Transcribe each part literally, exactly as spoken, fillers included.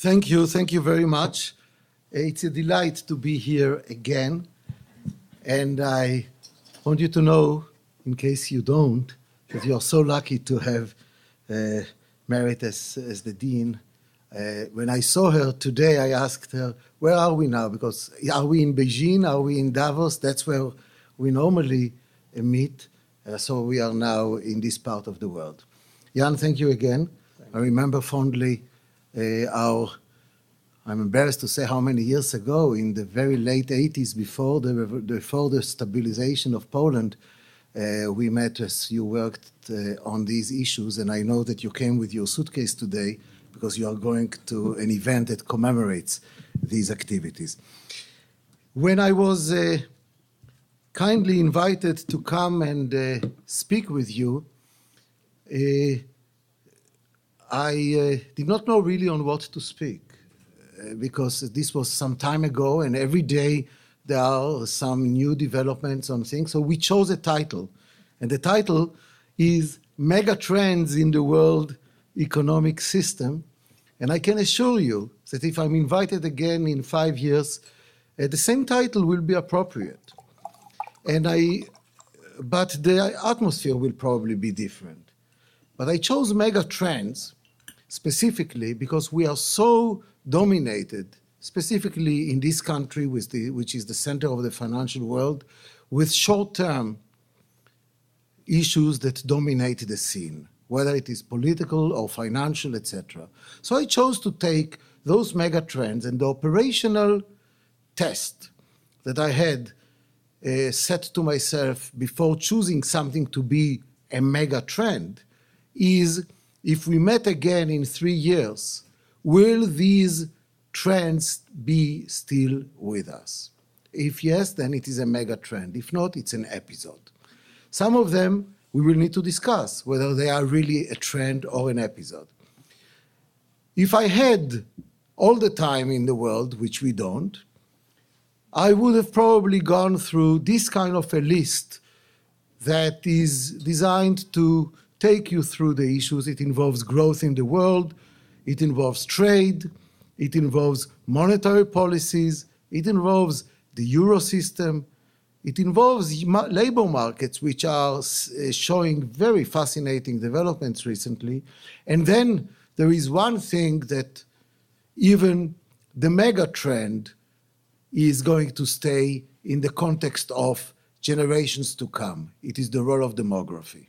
Thank you. Thank you very much. It's a delight to be here again. And I want you to know, in case you don't, that you are so lucky to have uh, Merit as, as the dean. Uh, when I saw her today, I asked her, where are we now? Because are we in Beijing? Are we in Davos? That's where we normally uh, meet. Uh, so we are now in this part of the world. Jan, thank you again. Thank I remember fondly uh, our, I'm embarrassed to say how many years ago, in the very late eighties, before the, before the stabilization of Poland, uh, we met as you worked uh, on these issues. And I know that you came with your suitcase today because you are going to an event that commemorates these activities. When I was uh, kindly invited to come and uh, speak with you, uh, I uh, did not know really on what to speak, uh, because this was some time ago, and every day there are some new developments on things. So we chose a title, and the title is Mega Trends in the World Economic System. And I can assure you that if I'm invited again in five years, uh, the same title will be appropriate. And I, but the atmosphere will probably be different. But I chose mega trends specifically because we are so dominated, specifically in this country, with the, which is the center of the financial world, with short-term issues that dominate the scene, whether it is political or financial, et cetera. So I chose to take those mega trends, and the operational test that I had uh, set to myself before choosing something to be a mega trend is, if we met again in three years, will these trends be still with us? If yes, then it is a mega trend. If not, it's an episode. Some of them we will need to discuss whether they are really a trend or an episode. If I had all the time in the world, which we don't, I would have probably gone through this kind of a list that is designed to take you through the issues. It involves growth in the world, it involves trade, it involves monetary policies, it involves the euro system, it involves labor markets, which are showing very fascinating developments recently. And then there is one thing that even the mega trend is going to stay in the context of generations to come. It is the role of demography.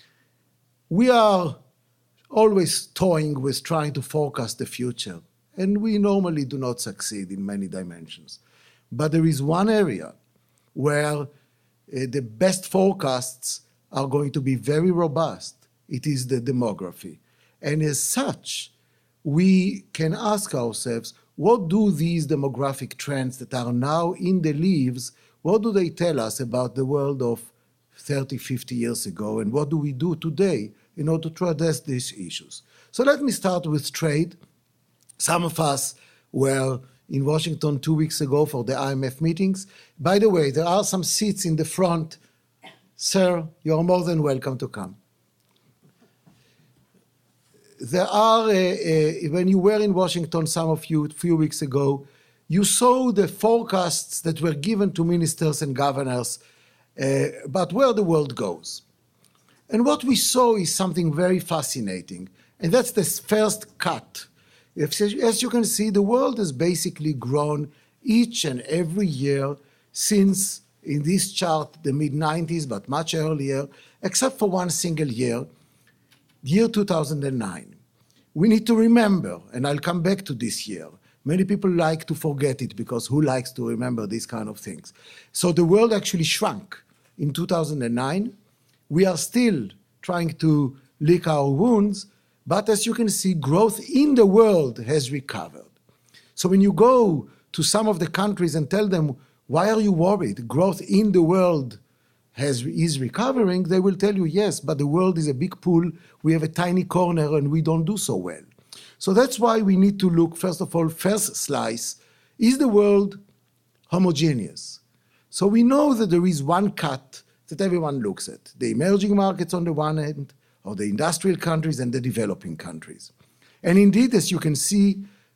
We are always toying with trying to forecast the future, and we normally do not succeed in many dimensions. But there is one area where uh, the best forecasts are going to be very robust. It is the demography. And as such, we can ask ourselves, what do these demographic trends that are now in the leaves, what do they tell us about the world of thirty, fifty years ago, and what do we do today in order to address these issues? So let me start with trade. Some of us were in Washington two weeks ago for the I M F meetings. By the way, there are some seats in the front. Sir, you are more than welcome to come. There are, uh, uh, when you were in Washington, some of you, a few weeks ago, you saw the forecasts that were given to ministers and governors uh, about where the world goes. And what we saw is something very fascinating, and that's this first cut. As you can see, the world has basically grown each and every year since, in this chart, the mid nineties, but much earlier, except for one single year, year two thousand nine. We need to remember, and I'll come back to this year. Many people like to forget it because who likes to remember these kind of things? So the world actually shrunk in two thousand nine. We are still trying to lick our wounds, but as you can see, growth in the world has recovered. So when you go to some of the countries and tell them, why are you worried? Growth in the world has, is recovering, they will tell you, yes, but the world is a big pool. We have a tiny corner and we don't do so well. So that's why we need to look, first of all, first slice, is the world homogeneous? So we know that there is one cut that everyone looks at, the emerging markets on the one hand, or the industrial countries and the developing countries. And indeed, as you can see,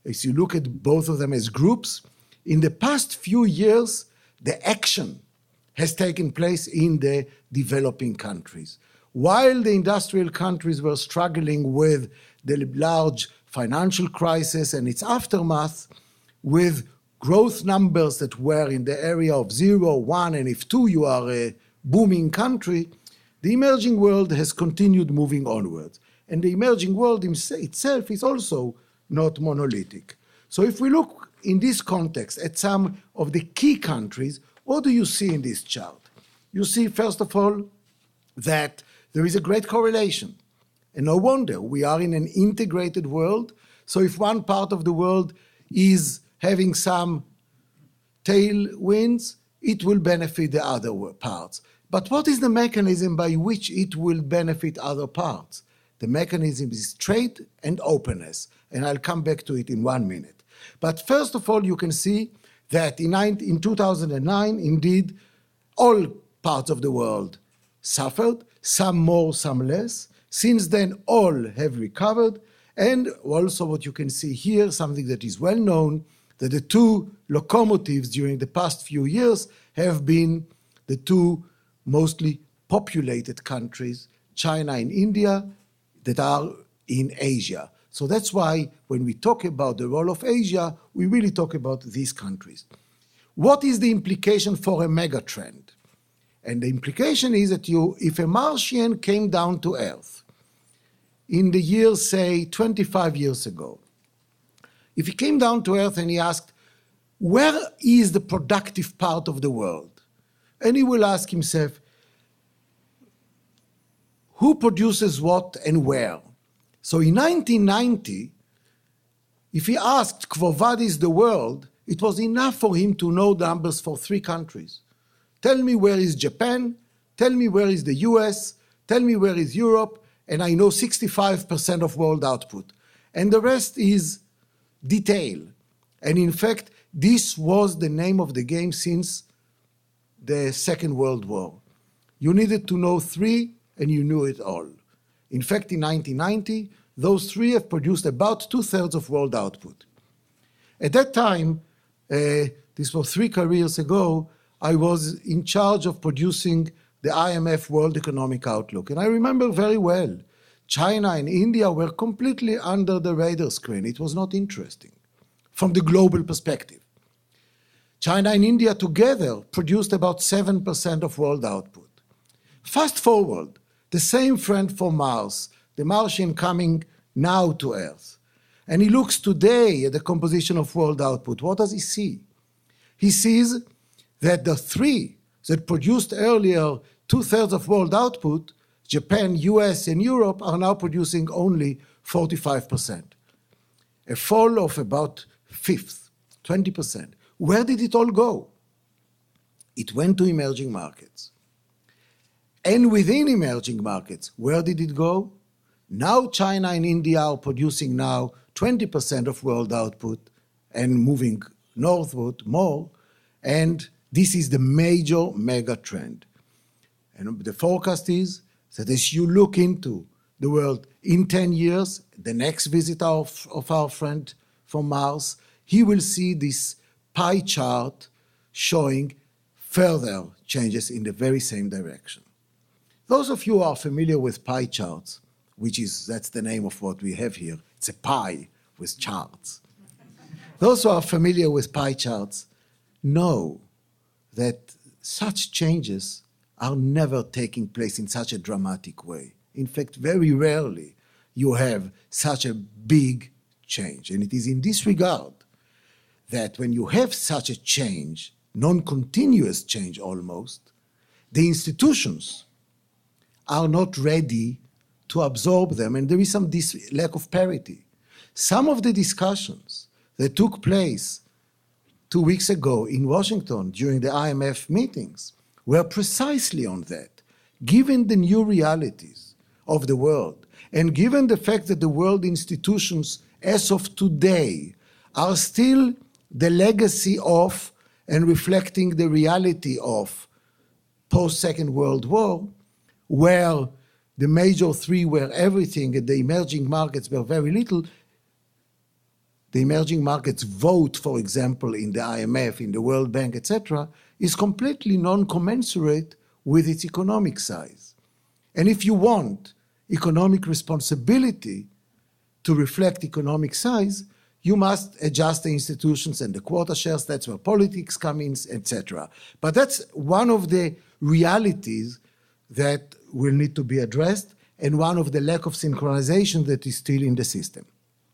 as you look at both of them as groups, in the past few years, the action has taken place in the developing countries. While the industrial countries were struggling with the large financial crisis and its aftermath, with growth numbers that were in the area of zero, one, and if two, you are a booming country, the emerging world has continued moving onwards. And the emerging world itself is also not monolithic. So if we look in this context at some of the key countries, what do you see in this chart? You see, first of all, that there is a great correlation. And no wonder, we are in an integrated world. So if one part of the world is having some tailwinds, it will benefit the other parts. But what is the mechanism by which it will benefit other parts? The mechanism is trade and openness, and I'll come back to it in one minute. But first of all, you can see that in two thousand nine, indeed, all parts of the world suffered, some more, some less. Since then, all have recovered, and also what you can see here, something that is well known, that the two locomotives during the past few years have been the two mostly populated countries, China and India, that are in Asia. So that's why when we talk about the role of Asia, we really talk about these countries. What is the implication for a megatrend? And the implication is that you, if a Martian came down to Earth in the year, say, twenty-five years ago, if he came down to Earth and he asked, where is the productive part of the world? And he will ask himself, who produces what and where? So in nineteen ninety, if he asked, what is the world, it was enough for him to know the numbers for three countries. Tell me where is Japan, tell me where is the U S, tell me where is Europe, and I know sixty-five percent of world output. And the rest is detail. And in fact, this was the name of the game since the Second World War. You needed to know three, and you knew it all. In fact, in nineteen ninety, those three have produced about two-thirds of world output. At that time, uh, this was three careers ago, I was in charge of producing the I M F World Economic Outlook. And I remember very well, China and India were completely under the radar screen. It was not interesting from the global perspective. China and India together produced about seven percent of world output. Fast forward, the same friend from Mars, the Martian coming now to Earth, and he looks today at the composition of world output. What does he see? He sees that the three that produced earlier two-thirds of world output, Japan, U S, and Europe, are now producing only forty-five percent. A fall of about a fifth, twenty percent. Where did it all go? It went to emerging markets. And within emerging markets, where did it go? Now China and India are producing now twenty percent of world output and moving northward more. And this is the major mega trend. And the forecast is that as you look into the world in ten years, the next visit of, of our friend from Mars, he will see this pie chart showing further changes in the very same direction. Those of you who are familiar with pie charts, which is, that's the name of what we have here, it's a pie with charts. Those who are familiar with pie charts know that such changes are never taking place in such a dramatic way. In fact, very rarely you have such a big change. And it is in this regard that when you have such a change, non-continuous change almost, the institutions are not ready to absorb them, and there is some dis- lack of parity. Some of the discussions that took place two weeks ago in Washington during the I M F meetings were precisely on that. Given the new realities of the world, and given the fact that the world institutions as of today are still the legacy of and reflecting the reality of post-Second World War, where the major three were everything and the emerging markets were very little, the emerging markets vote, for example, in the I M F, in the World Bank, et cetera, is completely non-commensurate with its economic size. And if you want economic responsibility to reflect economic size, you must adjust the institutions and the quota shares. That's where politics come in, et cetera. But that's one of the realities that will need to be addressed, and one of the lack of synchronization that is still in the system.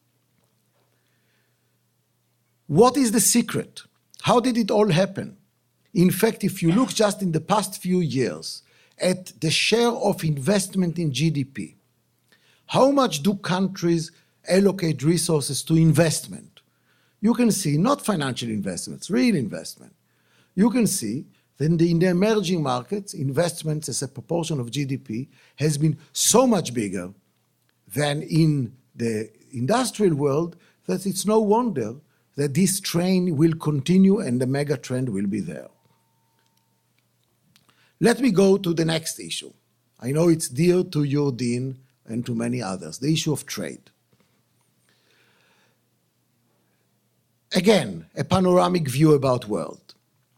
What is the secret? How did it all happen? In fact, if you look just in the past few years at the share of investment in G D P, how much do countries allocate resources to investment? You can see not financial investments, real investment. You can see that in the, in the emerging markets, investments as a proportion of G D P has been so much bigger than in the industrial world that it's no wonder that this train will continue and the mega trend will be there. Let me go to the next issue. I know it's dear to your Dean and to many others, the issue of trade. Again, a panoramic view about world.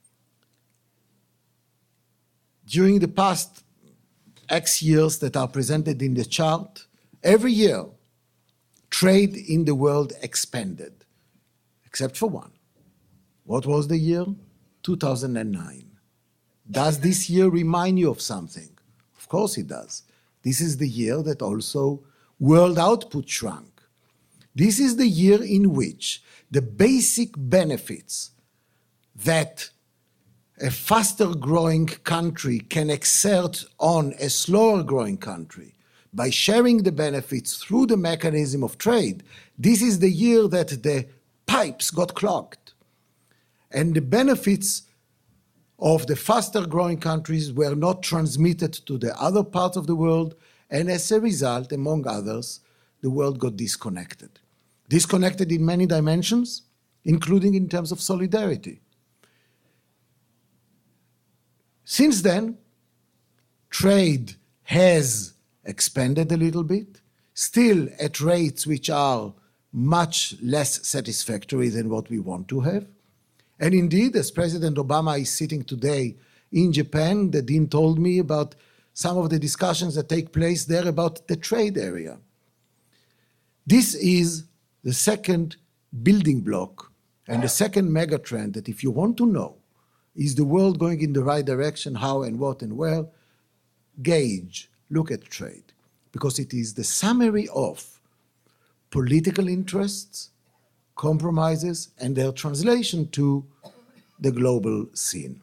During the past X years that are presented in the chart, every year, trade in the world expanded, except for one. What was the year? two thousand nine. Does this year remind you of something? Of course it does. This is the year that also world output shrunk. This is the year in which the basic benefits that a faster growing country can exert on a slower growing country by sharing the benefits through the mechanism of trade, this is the year that the pipes got clogged. And the benefits of the faster growing countries were not transmitted to the other parts of the world, and as a result, among others, the world got disconnected. Disconnected in many dimensions, including in terms of solidarity. Since then, trade has expanded a little bit, still at rates which are much less satisfactory than what we want to have. And indeed, as President Obama is sitting today in Japan, the Dean told me about some of the discussions that take place there about the trade area. This is the second building block and the second mega trend that if you want to know, is the world going in the right direction, how and what and where, gauge, look at trade. Because it is the summary of political interests, compromises, and their translation to the global scene.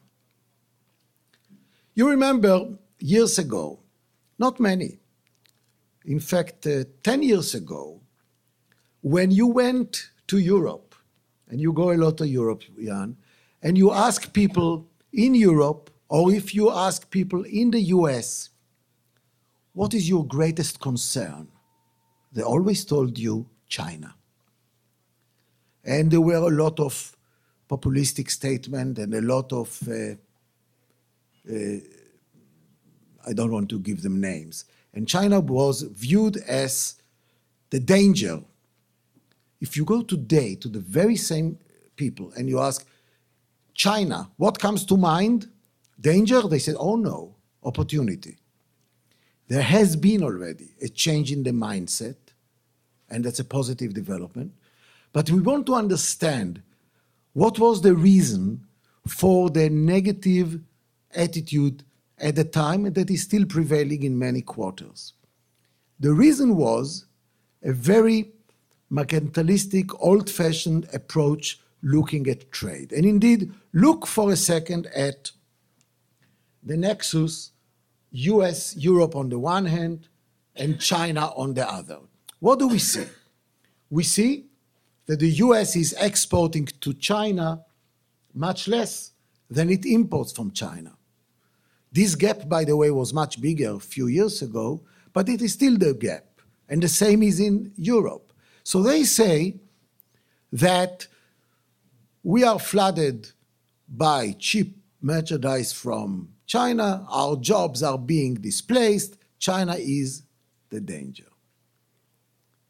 You remember years ago, not many, in fact, uh, ten years ago, when you went to Europe, and you go a lot to Europe, Jan, and you ask people in Europe, or if you ask people in the U S, what is your greatest concern? They always told you China. And there were a lot of populistic statements and a lot of, uh, uh, I don't want to give them names. And China was viewed as the danger. If you go today to the very same people and you ask, China, what comes to mind? Danger? They said, oh no, opportunity. There has been already a change in the mindset, and that's a positive development. But we want to understand what was the reason for the negative attitude at the time that is still prevailing in many quarters. The reason was a very mercantilistic, old-fashioned approach looking at trade. And indeed, look for a second at the nexus, U S, Europe on the one hand, and China on the other. What do we see? We see that the U S is exporting to China much less than it imports from China. This gap, by the way, was much bigger a few years ago, but it is still the gap. And the same is in Europe. So they say that we are flooded by cheap merchandise from China, our jobs are being displaced, China is the danger.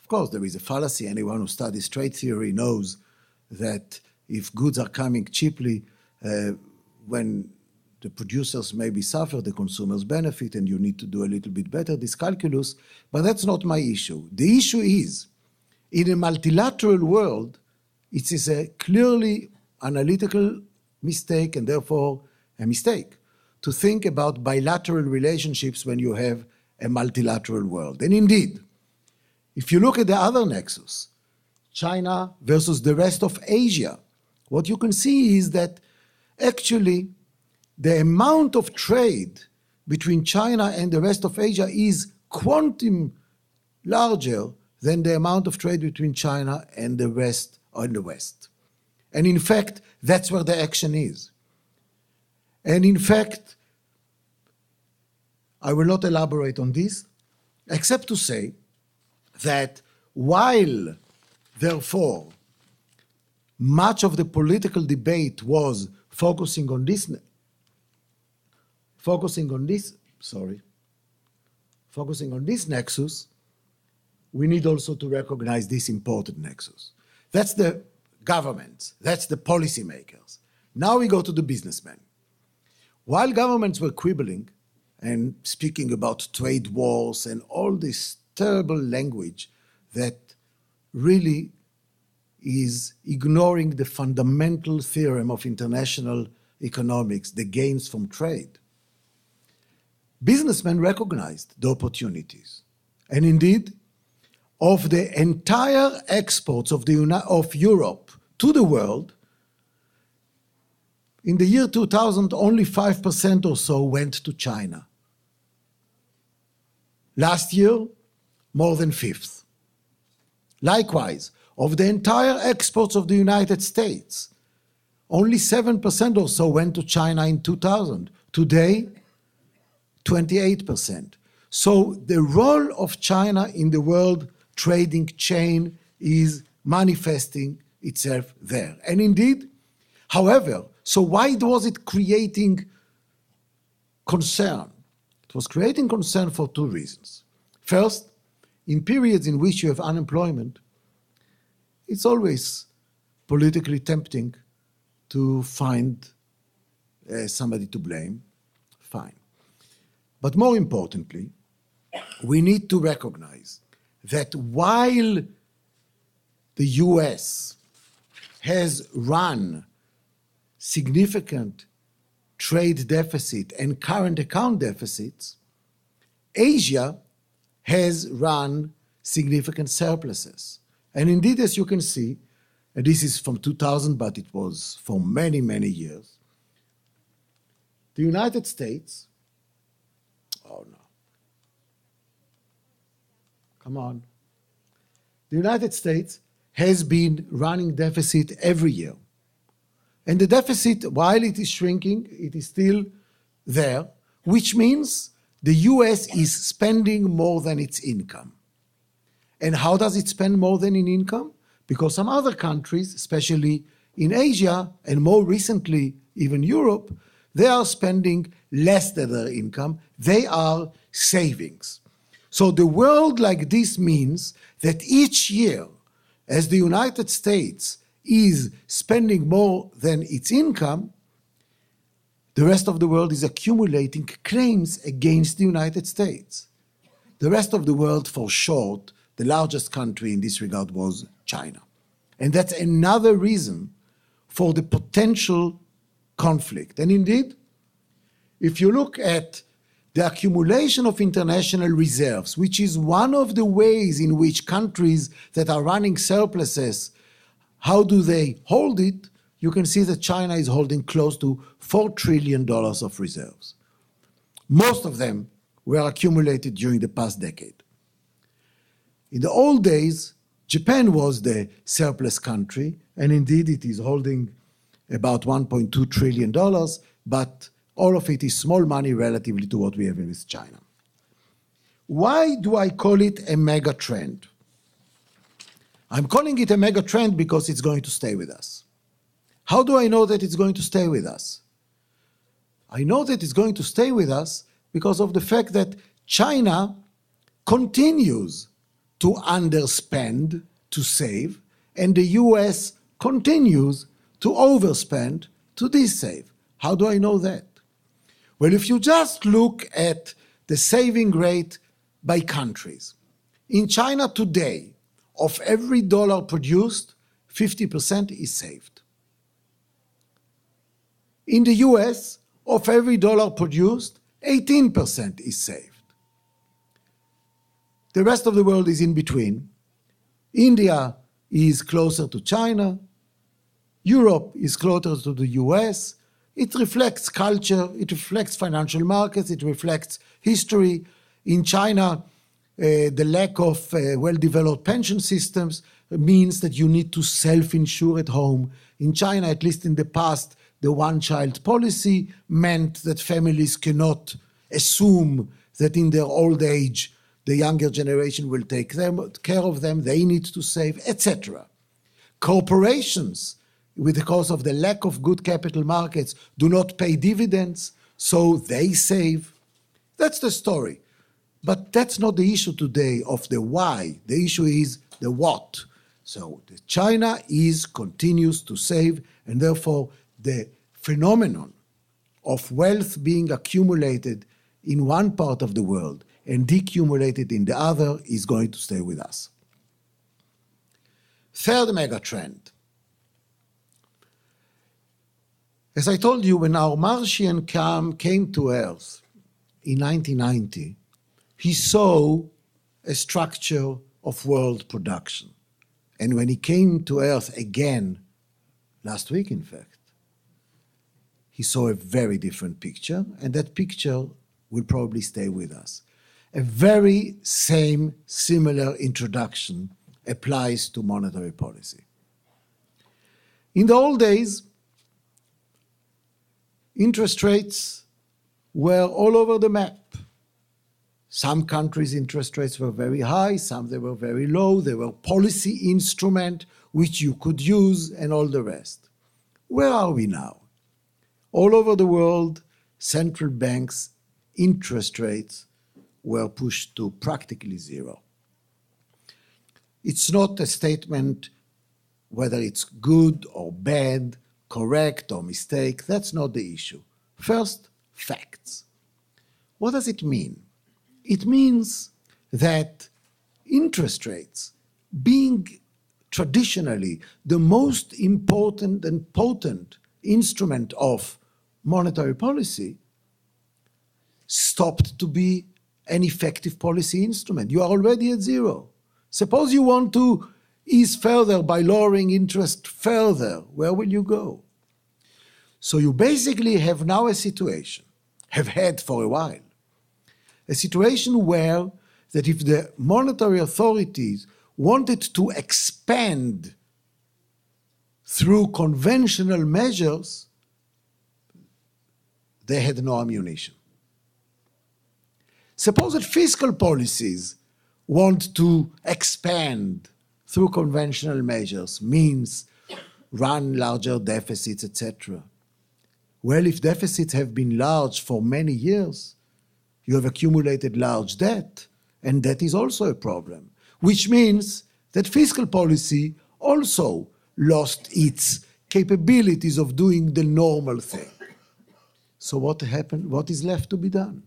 Of course, there is a fallacy. Anyone who studies trade theory knows that if goods are coming cheaply, uh, when the producers maybe suffer, the consumers benefit, and you need to do a little bit better, this calculus. But that's not my issue. The issue is, in a multilateral world, it is a clearly analytical mistake, and therefore a mistake, to think about bilateral relationships when you have a multilateral world. And indeed, if you look at the other nexus, China versus the rest of Asia, what you can see is that actually the amount of trade between China and the rest of Asia is quantum larger than the amount of trade between China and the rest of the West. And in fact, that's where the action is. And in fact, I will not elaborate on this, except to say that while, therefore, much of the political debate was focusing on this, focusing on this, sorry, focusing on this nexus, we need also to recognize this important nexus. That's the governments, that's the policymakers. Now we go to the businessmen. While governments were quibbling and speaking about trade wars and all this terrible language that really is ignoring the fundamental theorem of international economics, the gains from trade, businessmen recognized the opportunities. And indeed, of the entire exports of, the Uni- of Europe to the world, in the year two thousand, only five percent or so went to China. Last year, more than fifth. Likewise, of the entire exports of the United States, only seven percent or so went to China in two thousand. Today, twenty-eight percent. So the role of China in the world trading chain is manifesting itself there. And indeed, however, so why was it creating concern? It was creating concern for two reasons. First, in periods in which you have unemployment, it's always politically tempting to find uh, somebody to blame. Fine. But more importantly, we need to recognize that while the U S has run significant trade deficit and current account deficits, Asia has run significant surpluses. And indeed, as you can see, and this is from two thousand, but it was for many, many years, the United States, oh no, come on. The United States has been running deficit every year. And the deficit, while it is shrinking, it is still there, which means the U S is spending more than its income. And how does it spend more than in income? Because some other countries, especially in Asia, and more recently even Europe, they are spending less than their income. They are savings. So the world like this means that each year, as the United States is spending more than its income, the rest of the world is accumulating claims against the United States. The rest of the world, for short, the largest country in this regard was China. And that's another reason for the potential conflict. And indeed, if you look at the accumulation of international reserves, which is one of the ways in which countries that are running surpluses, how do they hold it? You can see that China is holding close to four trillion dollars of reserves. Most of them were accumulated during the past decade. In the old days, Japan was the surplus country, and indeed it is holding about one point two trillion dollars, but all of it is small money relatively to what we have in China. Why do I call it a mega trend? I'm calling it a mega trend because it's going to stay with us. How do I know that it's going to stay with us? I know that it's going to stay with us because of the fact that China continues to underspend, to save, and the U S continues to overspend, to de-save. How do I know that? Well, if you just look at the saving rate by countries. In China today, of every dollar produced, fifty percent is saved. In the U S, of every dollar produced, eighteen percent is saved. The rest of the world is in between. India is closer to China. Europe is closer to the U S. It reflects culture, it reflects financial markets, it reflects history. In China, uh, the lack of uh, well-developed pension systems means that you need to self-insure at home. In China, at least in the past, the one-child policy meant that families cannot assume that in their old age the younger generation will take them, care of them, they need to save, et cetera. Corporations, because of the lack of good capital markets, do not pay dividends, so they save. That's the story. But that's not the issue today of the why. The issue is the what. So China is continues to save, and therefore the phenomenon of wealth being accumulated in one part of the world and decumulated in the other is going to stay with us. Third mega trend. As I told you, when our Martian cam, came to Earth in nineteen ninety, he saw a structure of world production. And when he came to Earth again, last week in fact, he saw a very different picture, and that picture will probably stay with us. A very same, similar introduction applies to monetary policy. In the old days, interest rates were all over the map. Some countries' interest rates were very high, some they were very low. They were policy instrument which you could use and all the rest. Where are we now? All over the world, central banks' interest rates were pushed to practically zero. It's not a statement whether it's good or bad, correct or mistake. That's not the issue. First, facts. What does it mean? It means that interest rates, being traditionally the most important and potent instrument of monetary policy, stopped to be an effective policy instrument. You are already at zero. Suppose you want to ease further by lowering interest further. Where will you go? So you basically have now a situation, have had for a while, a situation where that if the monetary authorities wanted to expand through conventional measures, they had no ammunition. Suppose that fiscal policies want to expand through conventional measures, means run larger deficits, et cetera. Well, if deficits have been large for many years, you have accumulated large debt, and that is also a problem, which means that fiscal policy also lost its capabilities of doing the normal thing. So what happened? What is left to be done?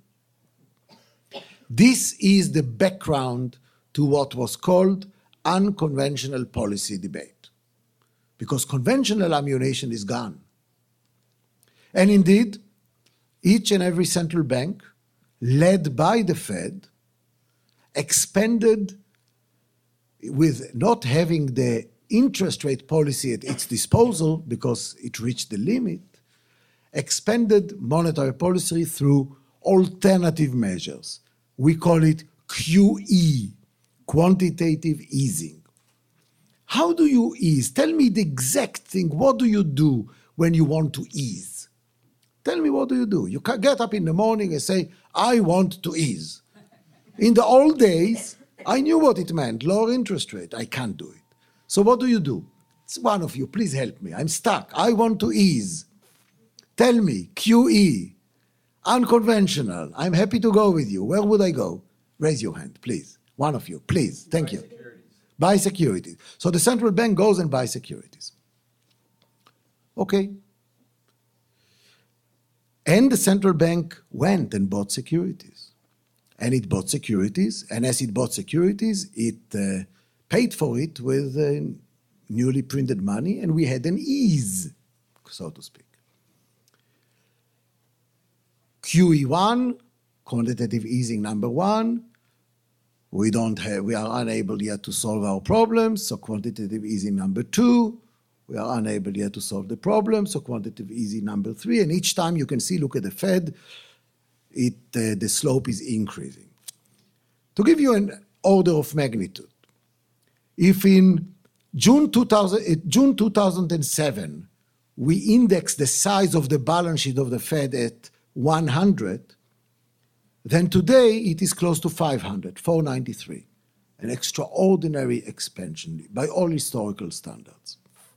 This is the background to what was called unconventional policy debate, because conventional ammunition is gone. And indeed, each and every central bank, led by the Fed, expanded with not having the interest rate policy at its disposal because it reached the limit, expanded monetary policy through alternative measures. We call it Q E, quantitative easing. How do you ease? Tell me the exact thing. What do you do when you want to ease? Tell me, what do you do? You get up in the morning and say, I want to ease. In the old days, I knew what it meant, lower interest rate. I can't do it. So what do you do? It's one of you, please help me. I'm stuck. I want to ease. Tell me, Q E, unconventional. I'm happy to go with you. Where would I go? Raise your hand, please. One of you, please. Thank you. Buy securities. So the central bank goes and buys securities. Okay. And the central bank went and bought securities. And it bought securities, and as it bought securities, it uh, paid for it with uh, newly printed money, and we had an ease, so to speak. Q E one, quantitative easing number one. We don't have, we are unable yet to solve our problems, so quantitative easing number two. We are unable yet to solve the problem, so quantitative easing number three. And each time you can see, look at the Fed, it, uh, the slope is increasing. To give you an order of magnitude, if in June two thousand, June two thousand seven, we index the size of the balance sheet of the Fed at one hundred, then today it is close to five hundred, four ninety-three, an extraordinary expansion by all historical standards.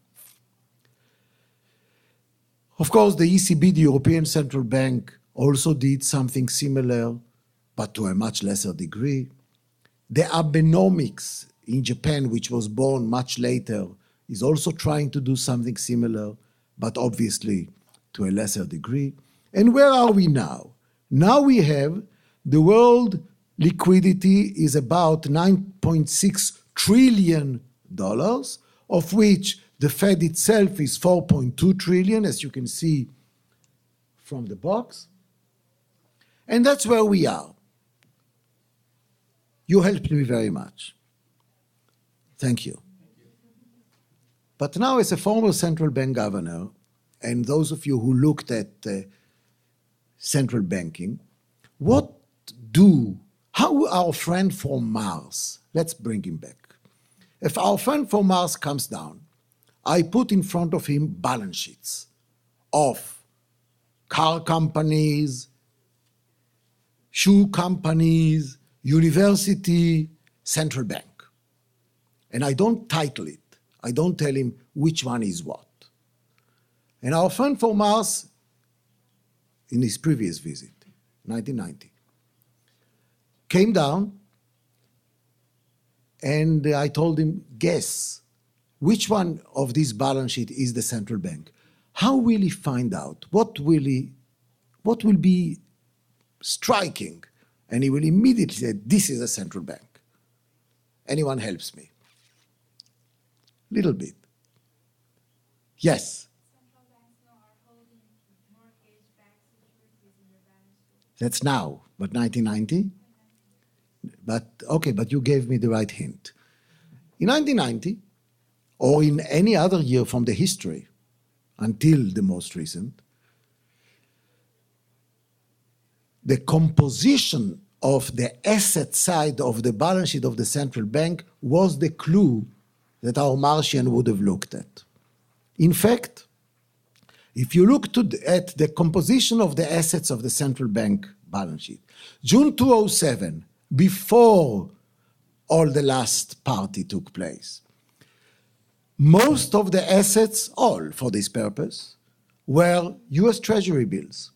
Of course, the E C B, the European Central Bank, also did something similar, but to a much lesser degree. The Abenomics in Japan, which was born much later, is also trying to do something similar, but obviously to a lesser degree. And where are we now? Now we have the world liquidity is about nine point six trillion dollars, of which the Fed itself is four point two trillion, as you can see from the box. And that's where we are. You helped me very much. Thank you. But now, as a former central bank governor, and those of you who looked at uh, central banking, what do, how our friend from Mars, let's bring him back. If our friend from Mars comes down, I put in front of him balance sheets of car companies, shoe companies, university, central bank. And I don't title it. I don't tell him which one is what. And our friend from Mars, in his previous visit, nineteen ninety, came down, and I told him, guess, which one of this balance sheet is the central bank? How will he find out? What will he, what will be striking? And he will immediately say, this is a central bank. Anyone helps me? Little bit. Yes? Central banks now are holding mortgage-backed securities in their balance sheet. That's now, but nineteen ninety? But, okay, but you gave me the right hint. In nineteen ninety, or in any other year from the history, until the most recent, the composition of the asset side of the balance sheet of the central bank was the clue that our Martian would have looked at. In fact, if you look to the, at the composition of the assets of the central bank balance sheet, June two thousand seven, before all the last party took place, most of the assets, all for this purpose, were U S Treasury bills.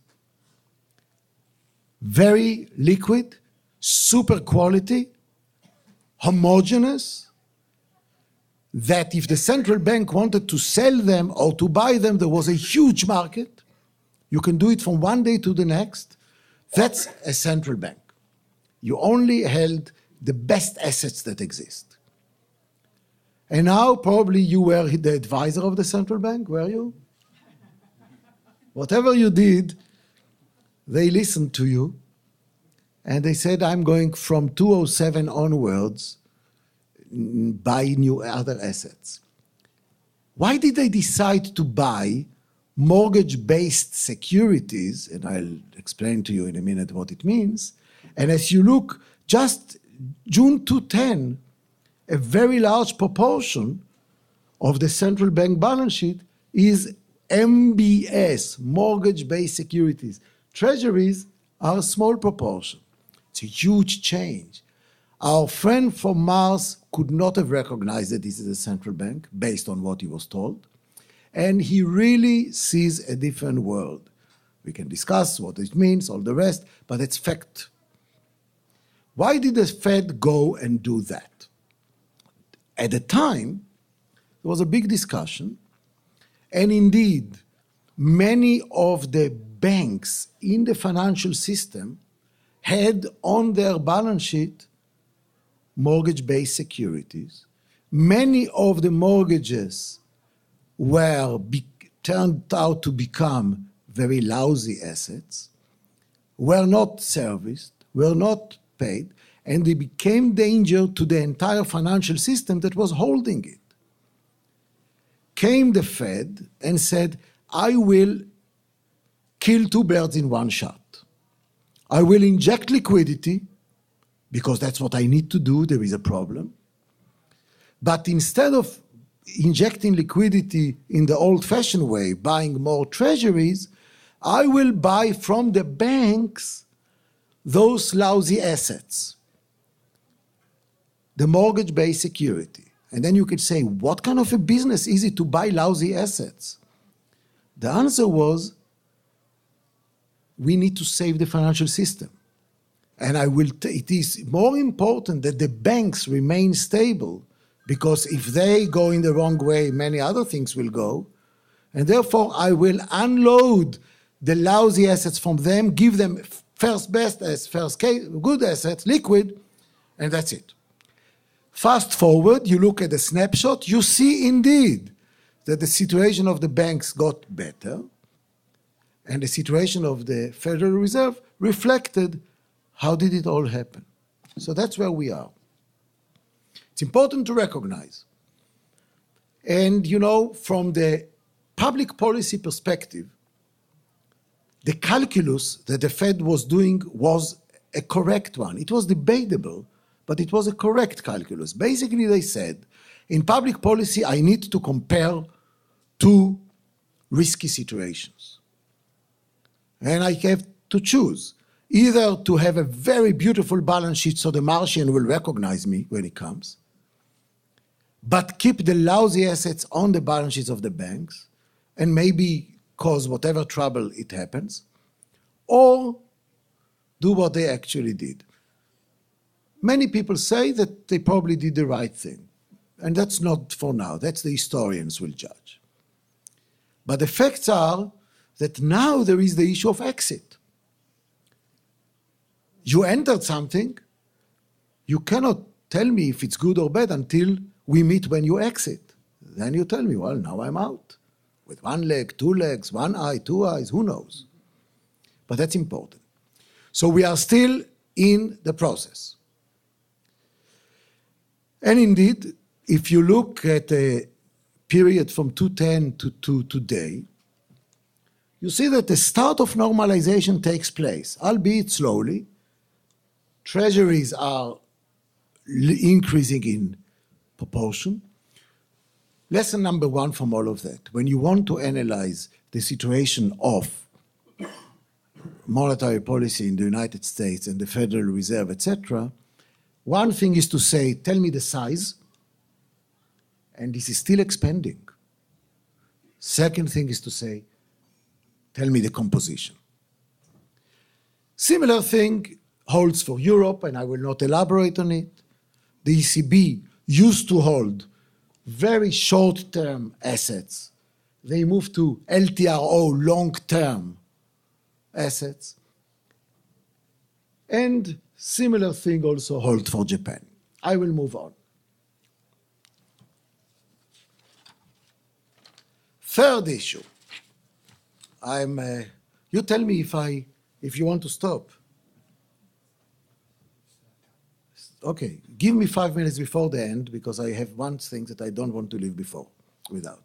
Very liquid, super quality, homogeneous, that if the central bank wanted to sell them or to buy them, there was a huge market. You can do it from one day to the next. That's a central bank. You only held the best assets that exist. And now probably you were the advisor of the central bank, were you? Whatever you did, they listened to you, and they said, I'm going from two thousand seven onwards, buy new other assets. Why did they decide to buy mortgage-based securities? And I'll explain to you in a minute what it means. And as you look, just June two thousand ten, a very large proportion of the central bank balance sheet is M B S, mortgage-based securities. Treasuries are a small proportion. It's a huge change. Our friend from Mars could not have recognized that this is a central bank based on what he was told. And he really sees a different world. We can discuss what it means, all the rest, but it's fact. Why did the Fed go and do that? At the time, there was a big discussion, and indeed, many of the banks in the financial system had on their balance sheet mortgage-based securities. Many of the mortgages were be- turned out to become very lousy assets, were not serviced, were not paid, and they became danger to the entire financial system that was holding it. Came the Fed and said, I will kill two birds in one shot. I will inject liquidity, because that's what I need to do, there is a problem. But instead of injecting liquidity in the old-fashioned way, buying more treasuries, I will buy from the banks those lousy assets, the mortgage-based security. And then you could say, what kind of a business is it to buy lousy assets? The answer was, we need to save the financial system. And I will t- it is more important that the banks remain stable, because if they go in the wrong way, many other things will go. And therefore, I will unload the lousy assets from them, give them first best as first case, good assets, liquid, and that's it. Fast forward, you look at the snapshot, you see indeed that the situation of the banks got better, and the situation of the Federal Reserve reflected how did it all happen. So that's where we are. It's important to recognize. And, you know, from the public policy perspective, the calculus that the Fed was doing was a correct one. It was debatable, but it was a correct calculus. Basically, they said, in public policy, I need to compare two risky situations. And I have to choose either to have a very beautiful balance sheet so the Martian will recognize me when he comes, but keep the lousy assets on the balance sheets of the banks and maybe cause whatever trouble it happens, or do what they actually did. Many people say that they probably did the right thing, and that's not for now. That's the historians will judge. But the facts are that now there is the issue of exit. You entered something, you cannot tell me if it's good or bad until we meet when you exit. Then you tell me, well, now I'm out. With one leg, two legs, one eye, two eyes, who knows? But that's important. So we are still in the process. And indeed, if you look at a period from two ten to, to today, you see that the start of normalization takes place, albeit slowly. Treasuries are increasing in proportion. Lesson number one from all of that, when you want to analyze the situation of monetary policy in the United States and the Federal Reserve, et cetera, one thing is to say, tell me the size, and this is still expanding. Second thing is to say, tell me the composition. Similar thing holds for Europe, and I will not elaborate on it. The E C B used to hold very short-term assets. They moved to L T R O, long-term assets. And similar thing also holds for Japan. I will move on. Third issue. I'm, uh, you tell me if, I, if you want to stop. Okay, give me five minutes before the end, because I have one thing that I don't want to leave before, without.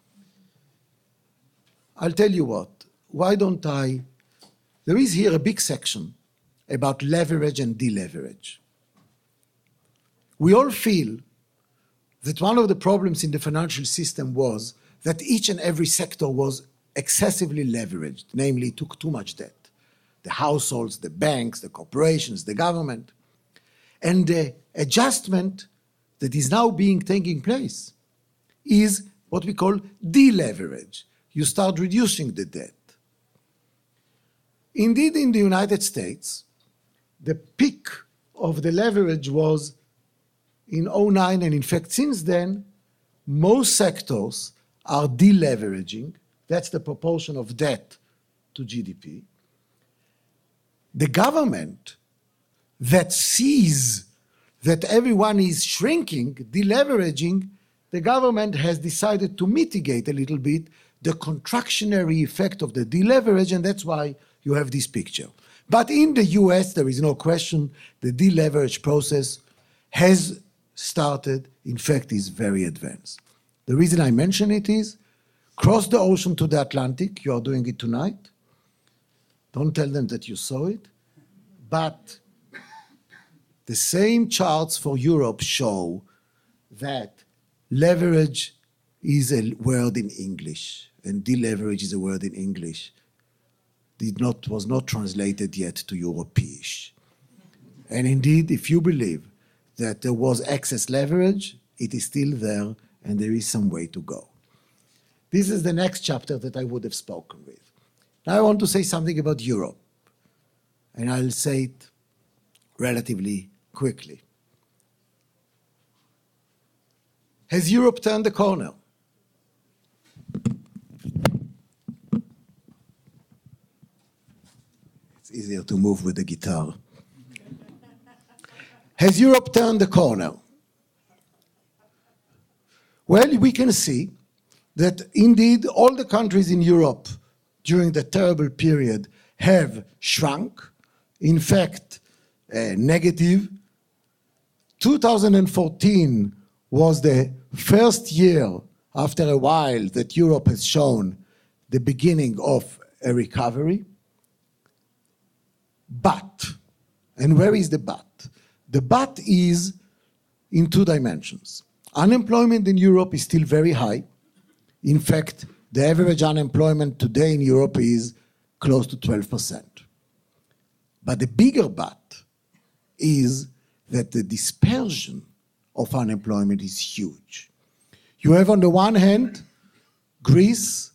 I'll tell you what, why don't I, there is here a big section about leverage and deleverage. We all feel that one of the problems in the financial system was that each and every sector was excessively leveraged, namely took too much debt. The households, the banks, the corporations, the government. And the adjustment that is now being taking place is what we call deleverage. You start reducing the debt. Indeed, in the United States, the peak of the leverage was in oh nine, and in fact, since then, most sectors are deleveraging. That's the proportion of debt to G D P. The government that sees that everyone is shrinking, deleveraging, the government has decided to mitigate a little bit the contractionary effect of the deleverage, and that's why you have this picture. But in the U S, there is no question, the deleverage process has started, in fact, is very advanced. The reason I mention it is, cross the ocean to the Atlantic, you are doing it tonight. Don't tell them that you saw it, but the same charts for Europe show that leverage is a word in English, and deleverage is a word in English. Did not, was not translated yet to European. And indeed, if you believe that there was excess leverage, it is still there, and there is some way to go. This is the next chapter that I would have spoken with. Now I want to say something about Europe, and I'll say it relatively quickly. Has Europe turned the corner? It's easier to move with the guitar. Has Europe turned the corner? Well, we can see that indeed all the countries in Europe during the terrible period have shrunk. In fact, uh, negative. two thousand fourteen was the first year after a while that Europe has shown the beginning of a recovery. But, and where is the but? The but is in two dimensions. Unemployment in Europe is still very high. In fact, the average unemployment today in Europe is close to twelve percent. But the bigger but is that the dispersion of unemployment is huge. You have on the one hand, Greece.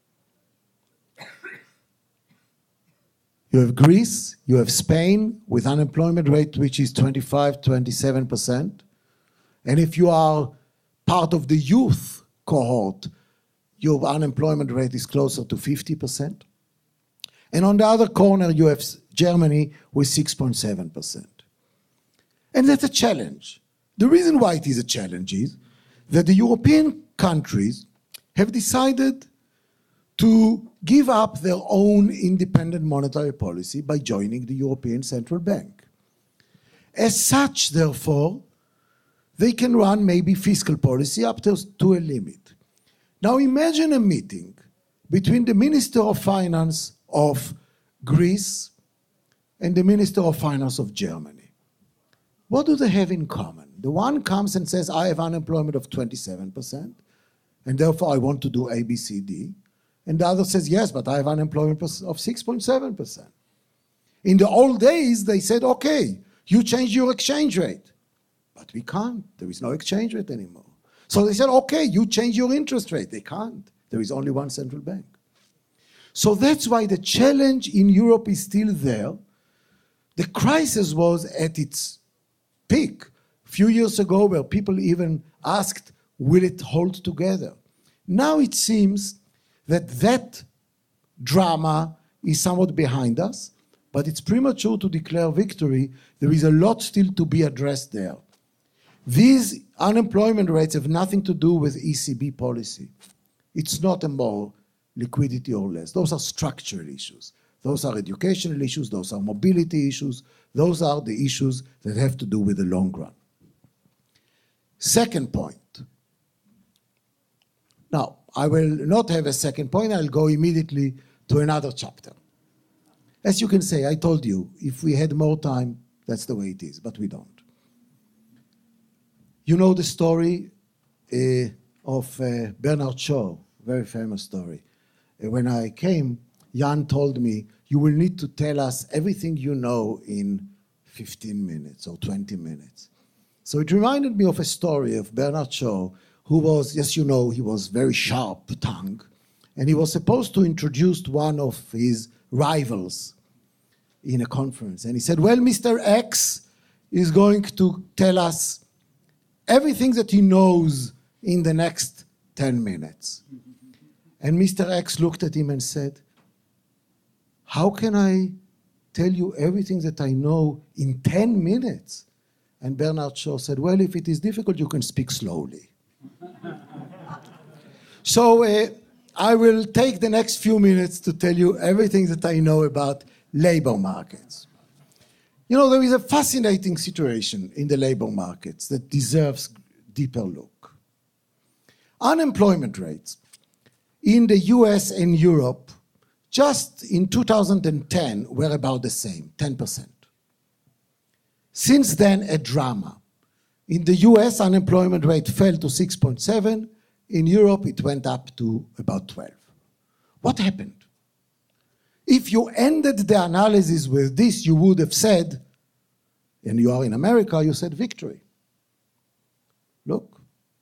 You have Greece, you have Spain with unemployment rate which is twenty-five, twenty-seven percent. And if you are part of the youth cohort, your unemployment rate is closer to fifty percent. And on the other corner, you have Germany with six point seven percent. And that's a challenge. The reason why it is a challenge is that the European countries have decided to give up their own independent monetary policy by joining the European Central Bank. As such, therefore, they can run maybe fiscal policy up to, to a limit. Now imagine a meeting between the Minister of Finance of Greece and the Minister of Finance of Germany. What do they have in common? The one comes and says, I have unemployment of twenty-seven percent, and therefore I want to do A, B, C, D. And the other says, yes, but I have unemployment of six point seven percent. In the old days, they said, okay, you change your exchange rate. But we can't. There is no exchange rate anymore. So they said, okay, you change your interest rate. They can't. There is only one central bank. So that's why the challenge in Europe is still there. The crisis was at its peak a few years ago, where people even asked, will it hold together? Now it seems that that drama is somewhat behind us, but it's premature to declare victory. There is a lot still to be addressed there. These unemployment rates have nothing to do with E C B policy. It's not a more liquidity or less. Those are structural issues. Those are educational issues. Those are mobility issues. Those are the issues that have to do with the long run. Second point. Now, I will not have a second point. I'll go immediately to another chapter. As you can say, I told you, if we had more time, that's the way it is, but we don't. You know the story uh, of uh, Bernard Shaw, very famous story. Uh, when I came, Jan told me, you will need to tell us everything you know in fifteen minutes or twenty minutes. So it reminded me of a story of Bernard Shaw, who was, yes, you know, he was very sharp-tongued, and he was supposed to introduce one of his rivals in a conference. And he said, well, Mister X, is going to tell us everything that he knows in the next ten minutes. And Mister X looked at him and said, how can I tell you everything that I know in ten minutes? And Bernard Shaw said, well, if it is difficult, you can speak slowly. So uh, I will take the next few minutes to tell you everything that I know about labor markets. You know, there is a fascinating situation in the labor markets that deserves deeper look. Unemployment rates in the U S and Europe just in two thousand ten were about the same, ten percent. Since then, a drama. In the U S, unemployment rate fell to six point seven. In Europe, it went up to about twelve. What happened? If you ended the analysis with this, you would have said, and you are in America, you said victory. Look.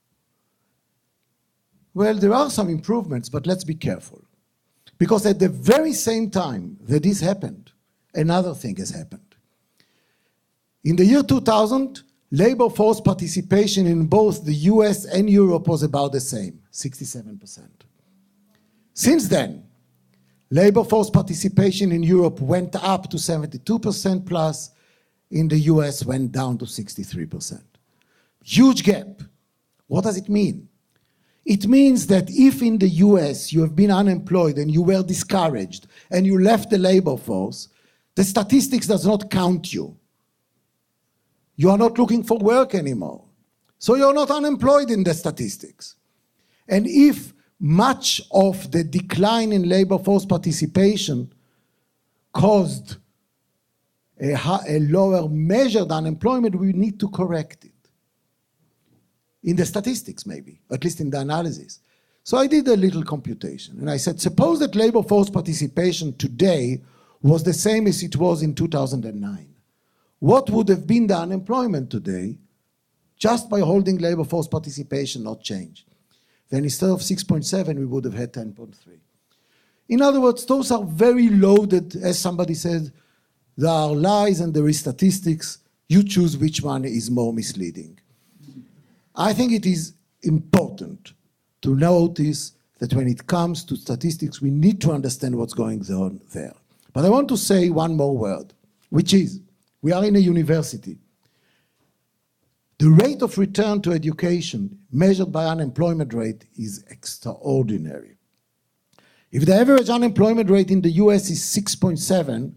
Well, there are some improvements, but let's be careful. Because at the very same time that this happened, another thing has happened. In the year two thousand, labor force participation in both the U S and Europe was about the same, sixty-seven percent. Since then, labor force participation in Europe went up to seventy-two percent plus, in the U S went down to sixty-three percent. Huge gap. What does it mean? It means that if in the U S you have been unemployed and you were discouraged and you left the labor force, the statistics does not count you. You are not looking for work anymore. So you're not unemployed in the statistics. And if much of the decline in labor force participation caused a, a lower measured unemployment, we need to correct it. In the statistics, maybe, at least in the analysis. So I did a little computation, and I said, suppose that labor force participation today was the same as it was in two thousand nine. What would have been the unemployment today just by holding labor force participation not change? Then instead of six point seven, we would have had ten point three. In other words, those are very loaded, as somebody said, there are lies and there is statistics. You choose which one is more misleading. I think it is important to notice that when it comes to statistics, we need to understand what's going on there. But I want to say one more word, which is, we are in a university. The rate of return to education measured by unemployment rate is extraordinary. If the average unemployment rate in the U S is six point seven,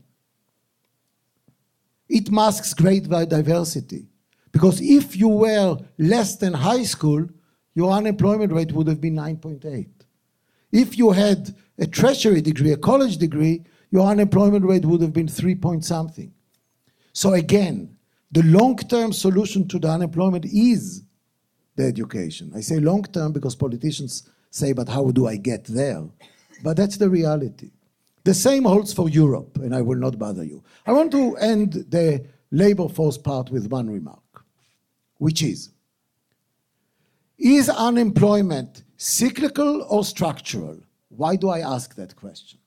it masks great diversity. Because if you were less than high school, your unemployment rate would have been nine point eight. If you had a tertiary degree, a college degree, your unemployment rate would have been three point something. So again, the long-term solution to the unemployment is the education. I say long-term because politicians say, but how do I get there? But that's the reality. The same holds for Europe, and I will not bother you. I want to end the labor force part with one remark, which is, is unemployment cyclical or structural? Why do I ask that question?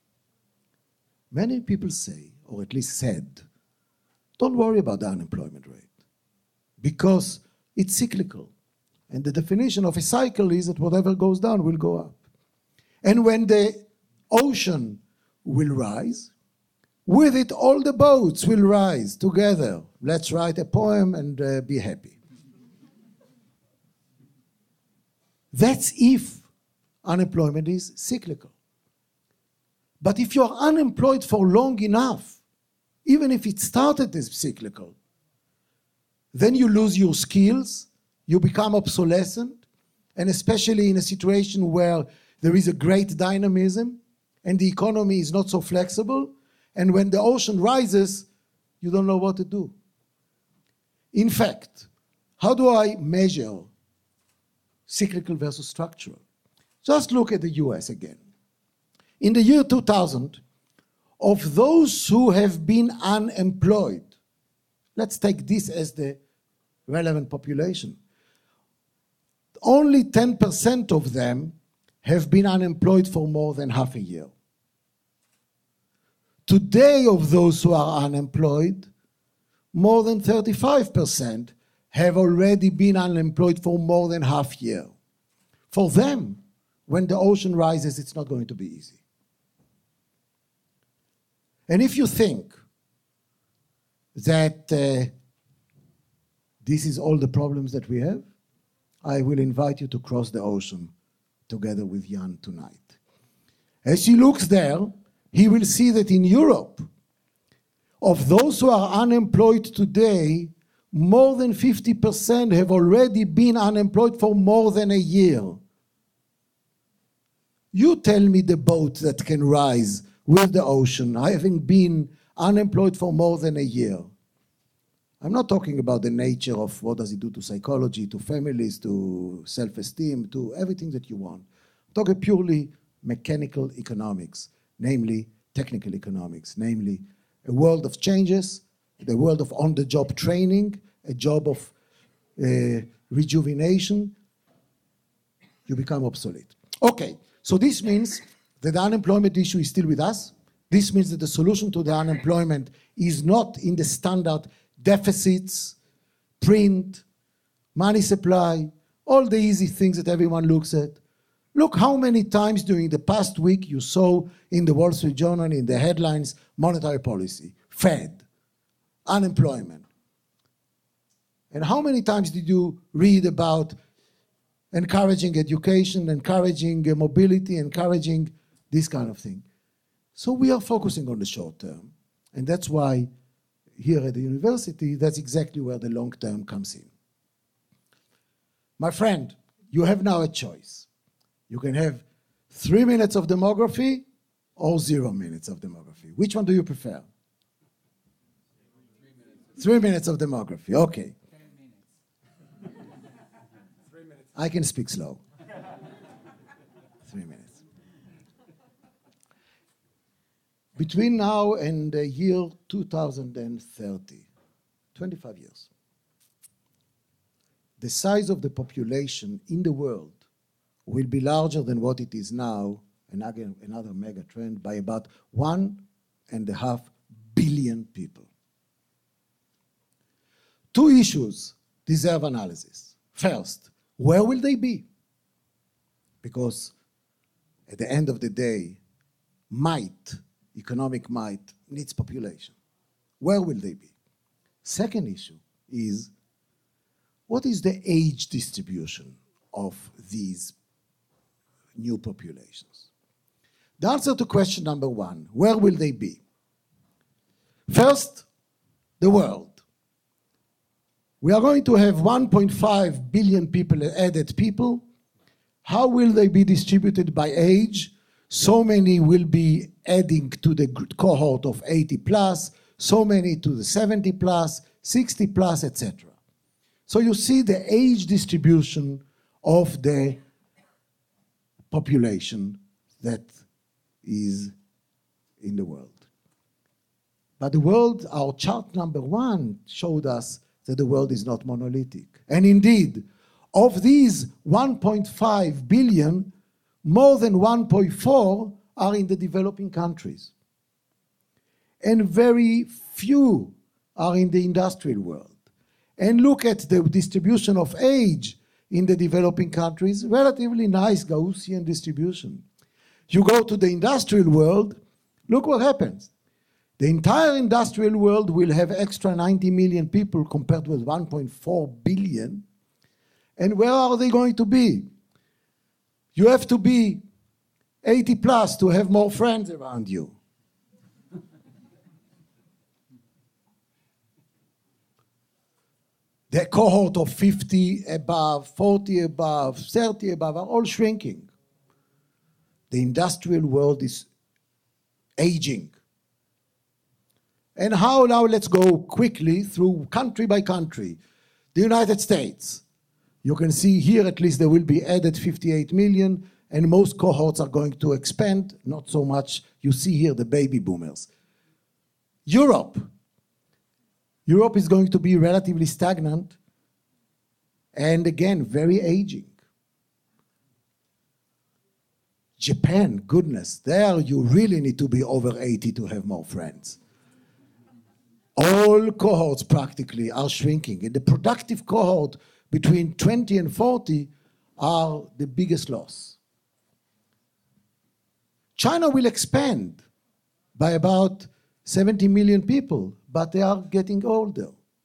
Many people say, or at least said, don't worry about the unemployment rate because it's cyclical. And the definition of a cycle is that whatever goes down will go up. And when the ocean will rise, with it all the boats will rise together. Let's write a poem and uh, be happy. That's if unemployment is cyclical. But if you're unemployed for long enough, even if it started as cyclical, then you lose your skills, you become obsolescent, and especially in a situation where there is a great dynamism and the economy is not so flexible, and when the ocean rises, you don't know what to do. In fact, how do I measure cyclical versus structural? Just look at the U S again. In the year two thousand, of those who have been unemployed, let's take this as the relevant population, only ten percent of them have been unemployed for more than half a year. Today, of those who are unemployed, more than thirty-five percent have already been unemployed for more than half year. For them, when the ocean rises, it's not going to be easy. And if you think that uh, this is all the problems that we have, I will invite you to cross the ocean together with Jan tonight. As he looks there, he will see that in Europe, of those who are unemployed today, more than fifty percent have already been unemployed for more than a year. You tell me the boat that can rise with the ocean, having been unemployed for more than a year. I'm not talking about the nature of what does it do to psychology, to families, to self-esteem, to everything that you want. I'm talking purely mechanical economics, namely technical economics, namely a world of changes, the world of on-the-job training, a job of uh, rejuvenation. You become obsolete. Okay, so this means that the unemployment issue is still with us. This means that the solution to the unemployment is not in the standard deficits, print, money supply, all the easy things that everyone looks at. Look how many times during the past week you saw in the Wall Street Journal, in the headlines, monetary policy, Fed, unemployment. And how many times did you read about encouraging education, encouraging uh, mobility, encouraging this kind of thing? So we are focusing on the short term. And that's why here at the university, that's exactly where the long term comes in. My friend, you have now a choice. You can have three minutes of demography or zero minutes of demography. Which one do you prefer? Three minutes, Three minutes of demography, okay. Ten minutes. Three minutes. I can speak slow. Three minutes. Between now and the year two thousand thirty, twenty-five years, the size of the population in the world will be larger than what it is now, another, another mega trend, by about one and a half billion people. Two issues deserve analysis. First, where will they be? Because at the end of the day, might, economic might, needs population. Where will they be? Second issue is, what is the age distribution of these new populations? The answer to question number one, where will they be? First, the world. We are going to have one point five billion people, added people. How will they be distributed by age? So many will be adding to the cohort of eighty plus, so many to the seventy plus, sixty plus, et cetera. So you see the age distribution of the population that is in the world. But the world, our chart number one showed us that the world is not monolithic. And indeed, of these one point five billion, more than one point four are in the developing countries. And very few are in the industrial world. And look at the distribution of age in the developing countries, relatively nice Gaussian distribution. You go to the industrial world, look what happens. The entire industrial world will have extra ninety million people compared with one point four billion. And where are they going to be? You have to be eighty plus to have more friends around you. The cohort of fifty above, forty above, thirty above are all shrinking. The industrial world is aging. And how now? Let's go quickly through country by country. The United States. You can see here at least there will be added fifty-eight million, and most cohorts are going to expand, not so much. You see here the baby boomers. Europe. Europe is going to be relatively stagnant and again, very aging. Japan, goodness, there you really need to be over eighty to have more friends. All all cohorts practically are shrinking. And the productive cohort between twenty and forty are the biggest loss. China will expand by about seventy million people, but they are getting older.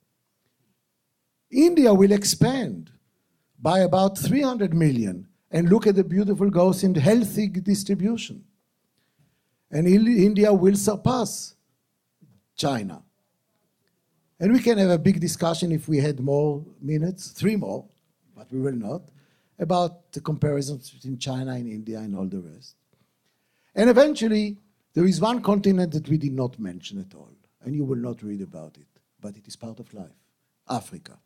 India will expand by about three hundred million, and look at the beautiful growth in healthy distribution. And India will surpass China. And we can have a big discussion if we had more minutes, three more, but we will not, about the comparisons between China and India and all the rest. And eventually, there is one continent that we did not mention at all, and you will not read about it, but it is part of life, Africa.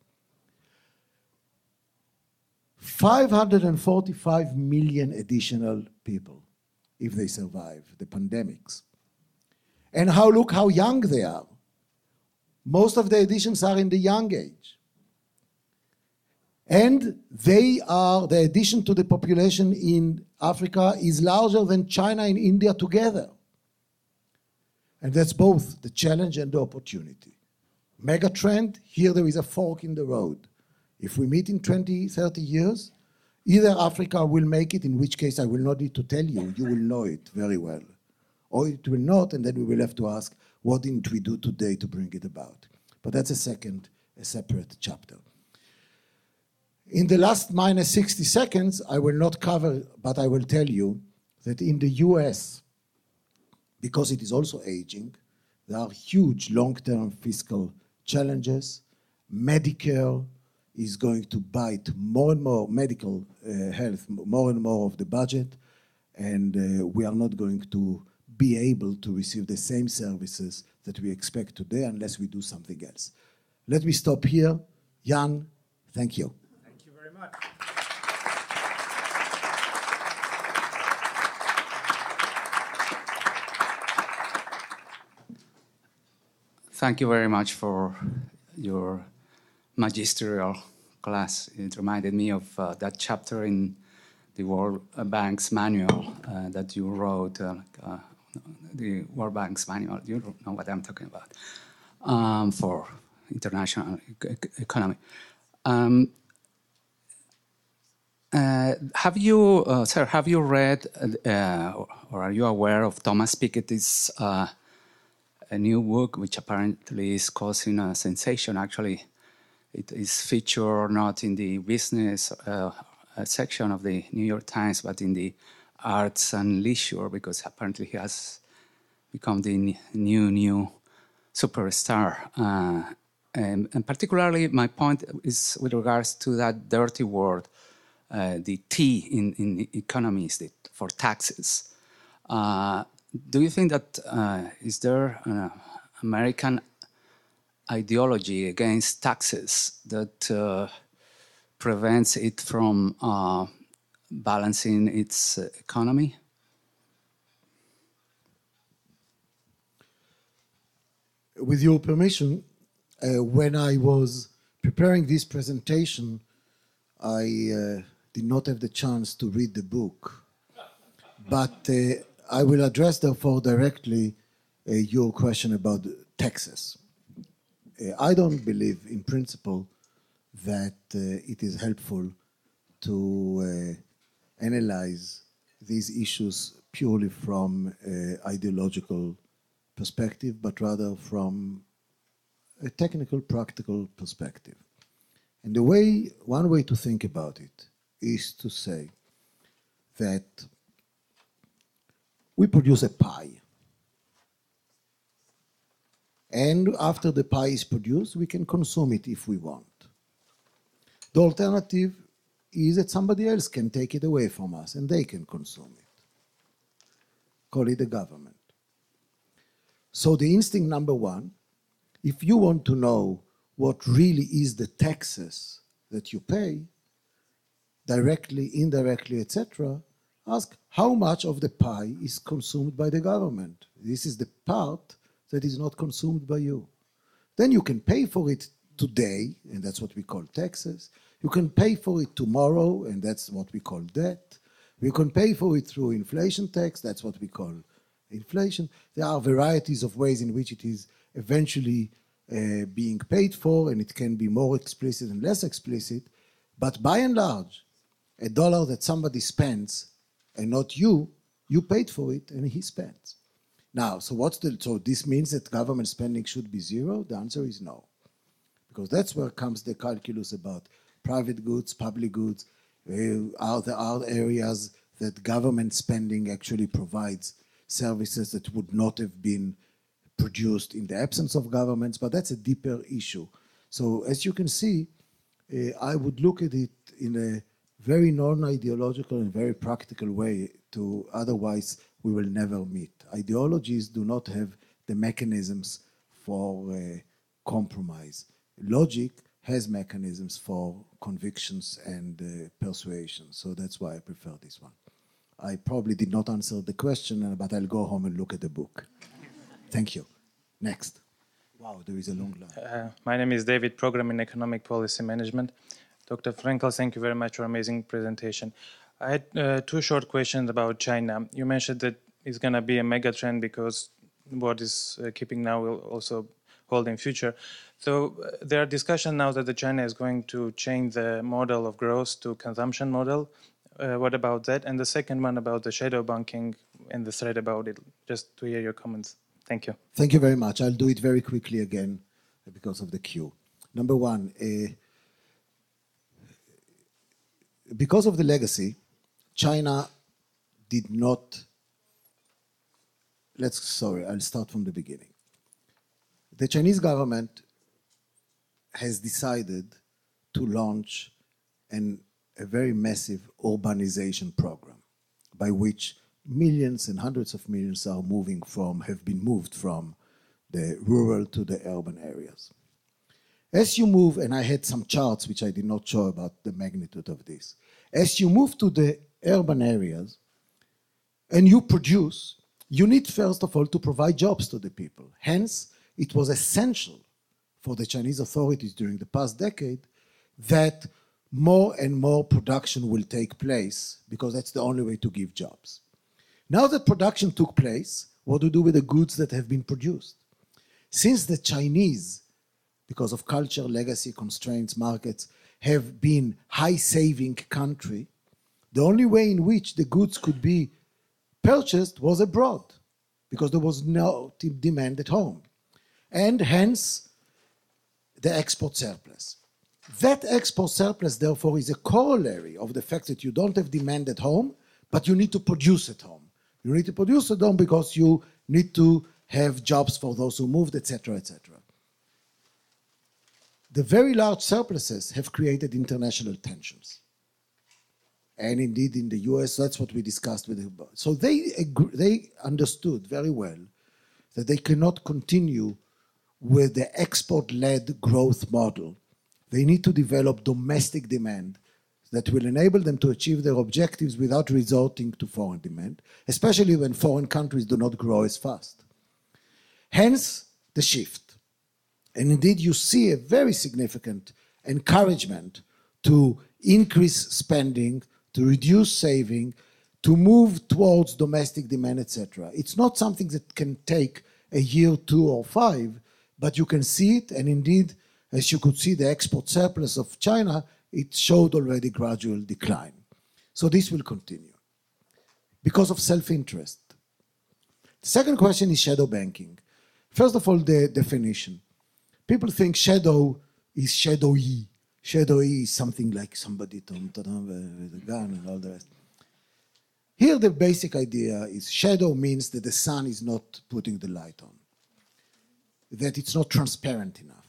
five hundred forty-five million additional people, if they survive the pandemics. And how, look how young they are. Most of the additions are in the young age. And they are, the addition to the population in Africa is larger than China and India together. And that's both the challenge and the opportunity. Mega trend, here there is a fork in the road. If we meet in twenty, thirty years, either Africa will make it, in which case I will not need to tell you, you will know it very well. Or it will not, and then we will have to ask, what didn't we do today to bring it about? But that's a second, a separate chapter. In the last minus sixty seconds, I will not cover, but I will tell you that in the U S, because it is also aging, there are huge long-term fiscal challenges. Medicare is going to bite more and more, medical uh, health, more and more of the budget, and uh, we are not going to be able to receive the same services that we expect today unless we do something else. Let me stop here. Jan, thank you. Thank you very much. Thank you very much for your magisterial class. It reminded me of uh, that chapter in the World Bank's manual uh, that you wrote, uh, uh, the World Bank's manual, you don't know what I'm talking about, um, for international e economy. Um, uh, have you, uh, sir, have you read uh, or are you aware of Thomas Piketty's uh, a new book, which apparently is causing a sensation? Actually, it is featured not in the business uh, section of the New York Times, but in the arts and leisure, because apparently he has become the new, new superstar. Uh, and, and particularly, my point is with regards to that dirty word, uh, the T in, in economies, the, for taxes. Uh, do you think that uh, is there an American ideology against taxes that uh, prevents it from uh, balancing its uh, economy? With your permission, uh, when I was preparing this presentation, I uh, did not have the chance to read the book. But uh, I will address, therefore, directly uh, your question about taxes. Uh, I don't believe, in principle, that uh, it is helpful to uh, analyze these issues purely from an ideological perspective, but rather from a technical, practical perspective. And the way, one way to think about it is to say that we produce a pie. And after the pie is produced, we can consume it if we want. The alternative is that somebody else can take it away from us and they can consume it. Call it the government. So the instinct number one, if you want to know what really is the taxes that you pay, directly, indirectly, et cetera, ask how much of the pie is consumed by the government. This is the part that is not consumed by you. Then you can pay for it today, and that's what we call taxes. You can pay for it tomorrow, and that's what we call debt. You can pay for it through inflation tax, that's what we call inflation. There are varieties of ways in which it is eventually uh, being paid for, and it can be more explicit and less explicit. But by and large, a dollar that somebody spends and not you, you paid for it and he spends. Now, so what's the, so this means that government spending should be zero? The answer is no. Because that's where comes the calculus about private goods, public goods. Uh, are there are areas that government spending actually provides services that would not have been produced in the absence of governments, but that's a deeper issue. So as you can see, uh, I would look at it in a very non-ideological and very practical way, to otherwise we will never meet. Ideologies do not have the mechanisms for uh, compromise. Logic has mechanisms for convictions and uh, persuasion, so that's why I prefer this one. I probably did not answer the question, but I'll go home and look at the book. Thank you. Next. Wow, there is a long line. Uh, my name is David, Program in Economic Policy Management. Doctor Frenkel, thank you very much for an amazing presentation. I had uh, two short questions about China. You mentioned that it's going to be a mega trend because what is uh, keeping now will also hold in future. So uh, there are discussions now that the China is going to change the model of growth to consumption model. Uh, what about that? And the second one about the shadow banking and the threat about it, just to hear your comments. Thank you. Thank you very much. I'll do it very quickly again because of the queue. Number one, uh, because of the legacy, China did not, let's, sorry, I'll start from the beginning. The Chinese government has decided to launch an, a very massive urbanization program by which millions and hundreds of millions are moving from, have been moved from the rural to the urban areas. As you move, and I had some charts which I did not show about the magnitude of this. As you move to the urban areas and you produce, you need first of all to provide jobs to the people. Hence, it was essential for the Chinese authorities during the past decade that more and more production will take place because that's the only way to give jobs. Now that production took place, what do we do with the goods that have been produced? Since the Chinese, because of culture, legacy, constraints, markets, have been high-saving country, the only way in which the goods could be purchased was abroad, because there was no demand at home. And hence, the export surplus. That export surplus, therefore, is a corollary of the fact that you don't have demand at home, but you need to produce at home. You need to produce at home because you need to have jobs for those who moved, et cetera, et cetera. The very large surpluses have created international tensions. And indeed, in the U S, that's what we discussed with them. So they, agree, they understood very well that they cannot continue with the export-led growth model. They need to develop domestic demand that will enable them to achieve their objectives without resorting to foreign demand, especially when foreign countries do not grow as fast. Hence, the shift. And indeed, you see a very significant encouragement to increase spending, to reduce saving, to move towards domestic demand, et cetera. It's not something that can take a year, two, or five, but you can see it, and indeed, as you could see the export surplus of China, it showed already gradual decline. So this will continue because of self-interest. The second question is shadow banking. First of all, the definition. People think shadow is shadowy. Shadowy is something like somebody with a gun and all the rest. Here the basic idea is shadow means that the sun is not putting the light on, that it's not transparent enough.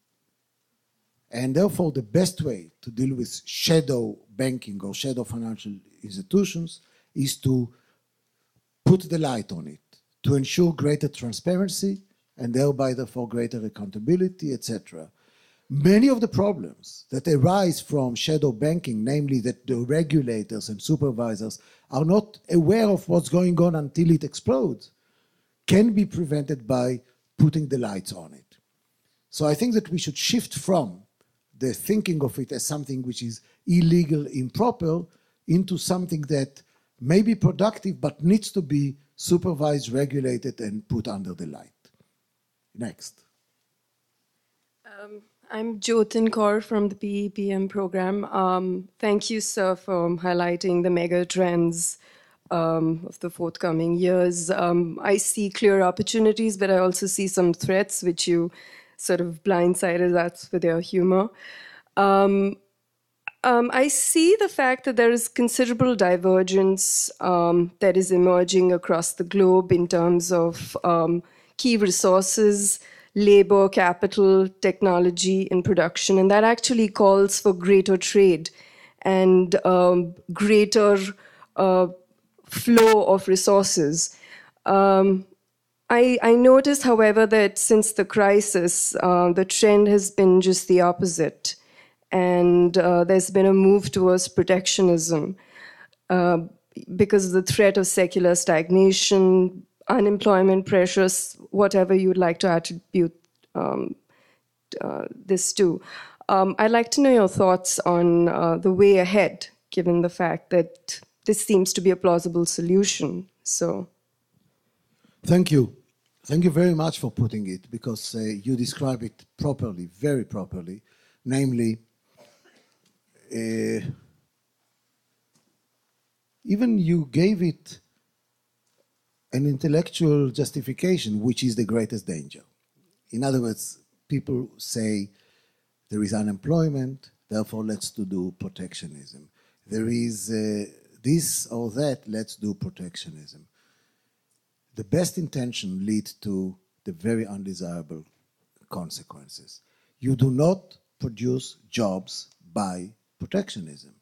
And therefore, the best way to deal with shadow banking or shadow financial institutions is to put the light on it, to ensure greater transparency and thereby, therefore, greater accountability, et cetera. Many of the problems that arise from shadow banking, namely that the regulators and supervisors are not aware of what's going on until it explodes, can be prevented by putting the lights on it. So I think that we should shift from the thinking of it as something which is illegal, improper, into something that may be productive but needs to be supervised, regulated, and put under the light. Next. Um, I'm Jotin Kaur from the P E P M program. Um, thank you, sir, for highlighting the mega trends um, of the forthcoming years. Um, I see clear opportunities, but I also see some threats, which you sort of blindsided us with your humor. Um, um, I see the fact that there is considerable divergence um, that is emerging across the globe in terms of um, key resources, labor, capital, technology, and production. And that actually calls for greater trade and um, greater uh, flow of resources. Um, I, I noticed, however, that since the crisis, uh, the trend has been just the opposite. And uh, there's been a move towards protectionism uh, because of the threat of secular stagnation, unemployment pressures, whatever you'd like to attribute um, uh, this to. Um, I'd like to know your thoughts on uh, the way ahead, given the fact that this seems to be a plausible solution. So, Thank you. Thank you very much for putting it, because uh, you describe it properly, very properly. Namely, uh, even you gave it an intellectual justification, which is the greatest danger. In other words, people say there is unemployment, therefore let's do protectionism. There is uh, this or that, let's do protectionism. The best intention leads to the very undesirable consequences. You do not produce jobs by protectionism.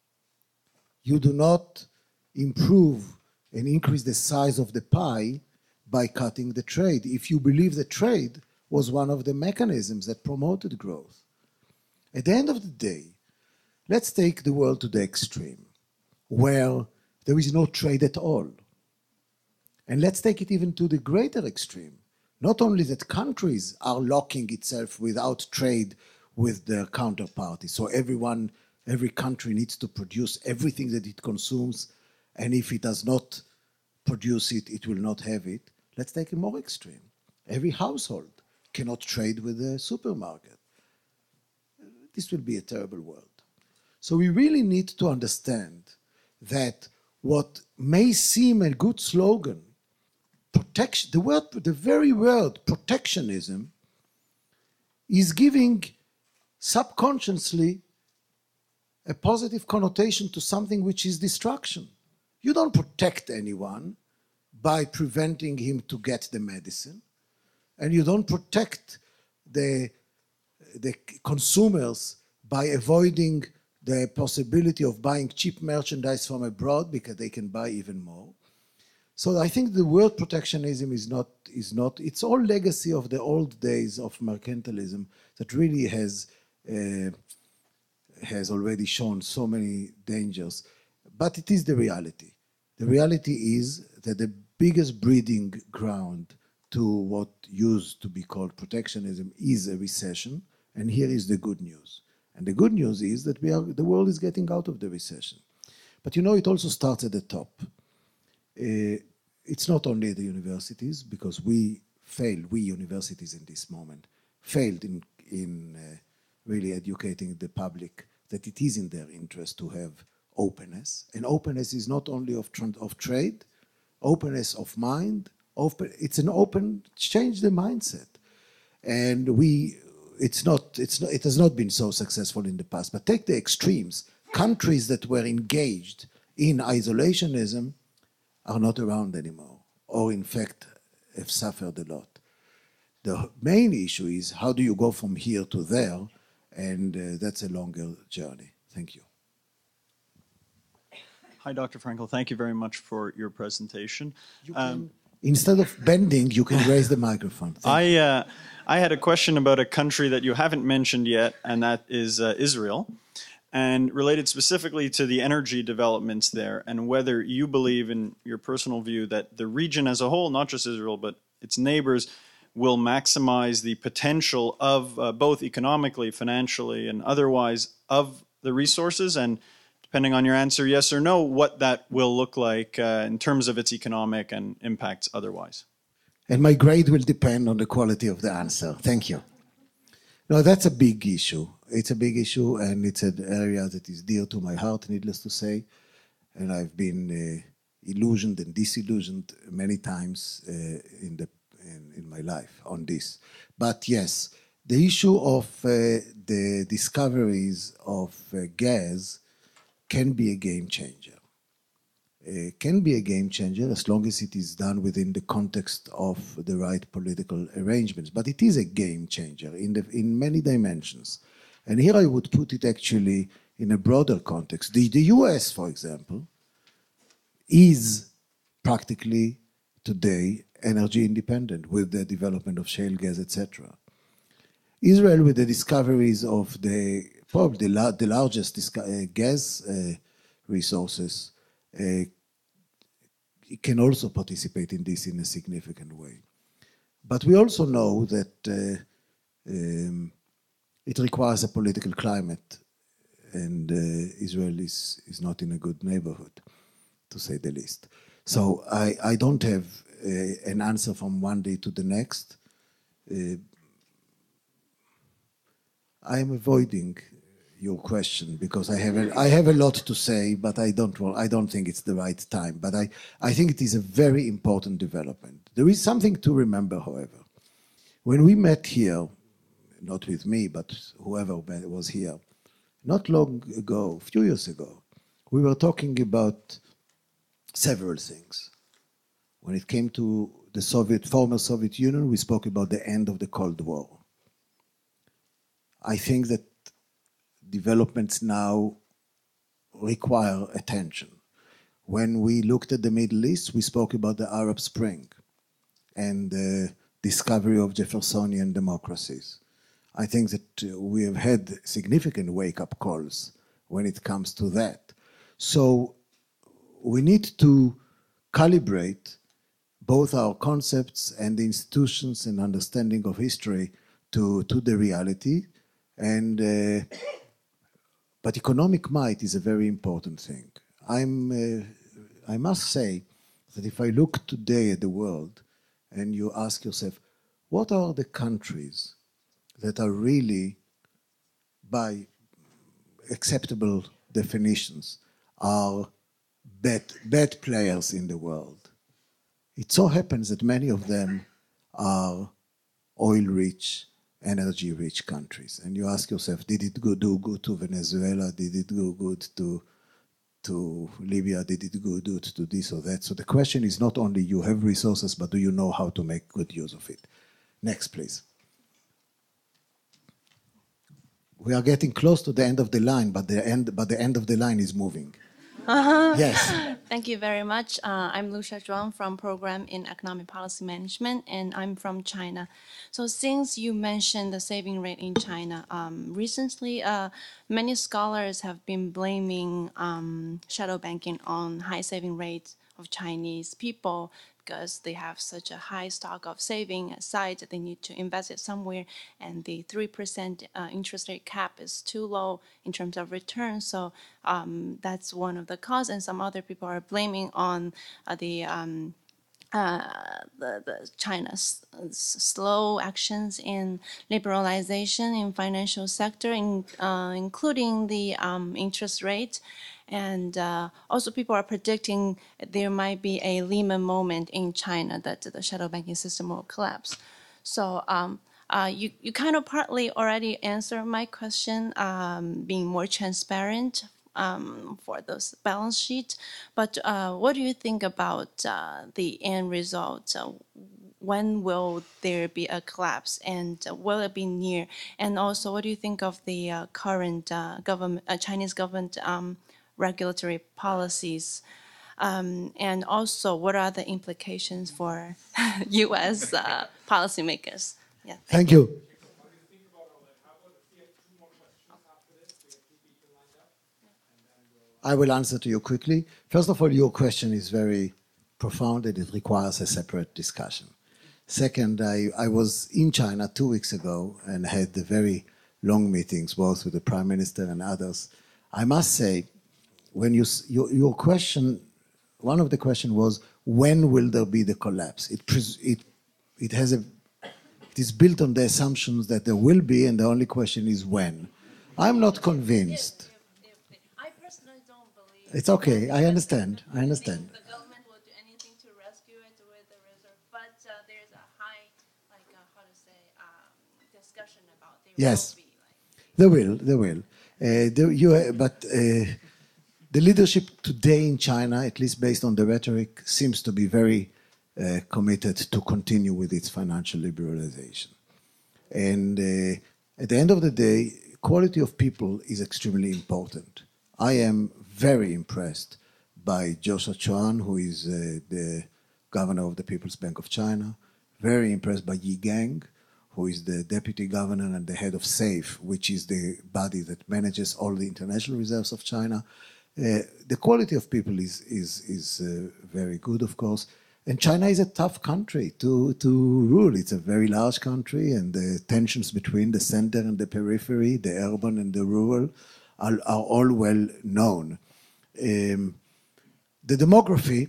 You do not improve and increase the size of the pie by cutting the trade, if you believe the trade was one of the mechanisms that promoted growth. At the end of the day, let's take the world to the extreme, where there is no trade at all. And let's take it even to the greater extreme. Not only that countries are locking itself without trade with their counterparty, so everyone, every country needs to produce everything that it consumes, and if it does not produce it, it will not have it. Let's take it more extreme. Every household cannot trade with the supermarket. This will be a terrible world. So we really need to understand that what may seem a good slogan, protection, the word, the very word protectionism, is giving subconsciously a positive connotation to something which is destruction. You don't protect anyone by preventing him to get the medicine, and you don't protect the, the consumers by avoiding the possibility of buying cheap merchandise from abroad because they can buy even more. So I think the word protectionism is not, is not, it's all legacy of the old days of mercantilism that really has, uh, has already shown so many dangers. But it is the reality. The reality is that the biggest breeding ground to what used to be called protectionism is a recession, and here is the good news. And the good news is that we are, the world is getting out of the recession. But you know, it also starts at the top. Uh, it's not only the universities, because we failed, we universities in this moment, failed in, in uh, really educating the public that it is in their interest to have openness. And openness is not only of, of trade, openness of mind, open, it's an open, change the mindset. And we, it's not, it's not, it has not been so successful in the past, but take the extremes. Countries that were engaged in isolationism are not around anymore, or in fact have suffered a lot. The main issue is how do you go from here to there, and uh, that's a longer journey. Thank you. Hi, Doctor Frenkel. Thank you very much for your presentation. You Um, can, instead of bending, you can raise the microphone. Thank I, uh, I had a question about a country that you haven't mentioned yet, and that is uh, Israel, and related specifically to the energy developments there, and whether you believe, in your personal view, that the region as a whole, not just Israel, but its neighbors, will maximize the potential of uh, both economically, financially, and otherwise of the resources, and depending on your answer, yes or no, what that will look like uh, in terms of its economic and impacts otherwise. And my grade will depend on the quality of the answer. Thank you. No, that's a big issue. It's a big issue, and it's an area that is dear to my heart, needless to say. And I've been uh, illusioned and disillusioned many times uh, in, the, in, in my life on this. But yes, the issue of uh, the discoveries of uh, gas can be a game changer. Uh, can be a game changer as long as it is done within the context of the right political arrangements. But it is a game changer in, the, in many dimensions. And here I would put it actually in a broader context. The, the U S, for example, is practically today energy independent with the development of shale gas, et cetera. Israel, with the discoveries of the probably the, la the largest uh, gas uh, resources, uh, can also participate in this in a significant way. But we also know that uh, um, it requires a political climate, and uh, Israel is, is not in a good neighborhood, to say the least. So I, I don't have uh, an answer from one day to the next. Uh, I am avoiding your question because I have a, I have a lot to say, but I don't well, I don't think it's the right time. But I, I think it is a very important development. There is something to remember, however. When we met here, not with me, but whoever was here, not long ago, a few years ago, we were talking about several things. When it came to the Soviet, former Soviet Union, we spoke about the end of the Cold War. I think that developments now require attention. When we looked at the Middle East, we spoke about the Arab Spring and the discovery of Jeffersonian democracies. I think that we have had significant wake-up calls when it comes to that. So we need to calibrate both our concepts and the institutions and understanding of history to, to the reality. And uh, but economic might is a very important thing. I'm, uh, I must say that if I look today at the world and you ask yourself, what are the countries that are really, by acceptable definitions, are bad, bad players in the world? It so happens that many of them are oil-rich, energy-rich countries. And you ask yourself, did it go, do good to Venezuela? Did it go good to, to Libya? Did it go good to this or that? So the question is not only you have resources, but do you know how to make good use of it? Next, please. We are getting close to the end of the line, but the end, but the end of the line is moving. Uh-huh. Yes. Thank you very much. Uh, I'm Lu Xiaozhuang from Program in Economic Policy Management, and I'm from China. So since you mentioned the saving rate in China, um, recently uh, many scholars have been blaming um, shadow banking on high saving rates of Chinese people because they have such a high stock of saving aside that they need to invest it somewhere, and the three percent uh, interest rate cap is too low in terms of return. So um, that's one of the causes, and some other people are blaming on uh, the um, Uh, the, the China's slow actions in liberalization in financial sector, in, uh, including the um, interest rate. And uh, also people are predicting there might be a Lehman moment in China that the shadow banking system will collapse. So um, uh, you, you kind of partly already answered my question, um, being more transparent Um, for those balance sheet, but uh, what do you think about uh, the end result? Uh, when will there be a collapse, and uh, will it be near? And also, what do you think of the uh, current uh, government, uh, Chinese government um, regulatory policies? Um, and also, what are the implications for U S uh, policymakers? Yeah. Thank, thank you. you. I will answer to you quickly. First of all, your question is very profound and it requires a separate discussion. Second, I, I was in China two weeks ago and had very long meetings, both with the Prime Minister and others. I must say, when you, your, your question, one of the questions was, when will there be the collapse? It, it, it has a It is built on the assumptions that there will be, and the only question is when. I'm not convinced. I personally don't believe. It's okay. I understand. I understand. The government will do anything to rescue it with the reserve, but uh, there's a high, like uh, how to say, um, discussion about there Yes, will be. Like, there will. There will. Uh, there, you, but uh, the leadership today in China, at least based on the rhetoric, seems to be very uh, committed to continue with its financial liberalization. And uh, at the end of the day, quality of people is extremely important. I am very impressed by Joshua Chuan, who is uh, the governor of the People's Bank of China. Very impressed by Yi Gang, who is the deputy governor and the head of SAFE, which is the body that manages all the international reserves of China. Uh, the quality of people is, is, is uh, very good, of course. And China is a tough country to, to rule. It's a very large country, and the tensions between the center and the periphery, the urban and the rural, are, are all well known. Um, the demography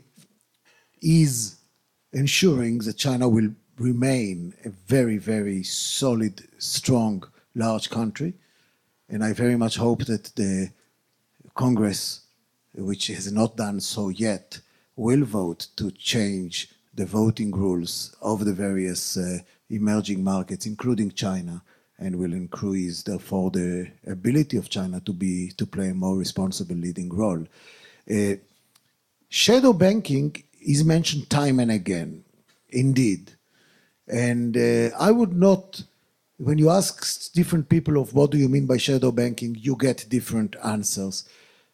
is ensuring that China will remain a very, very solid, strong, large country. And I very much hope that the Congress, which has not done so yet, will vote to change the voting rules of the various uh, emerging markets, including China, and will increase, therefore, the ability of China to be to play a more responsible leading role. Uh, shadow banking is mentioned time and again, indeed. And uh, I would not, when you ask different people of what do you mean by shadow banking, you get different answers.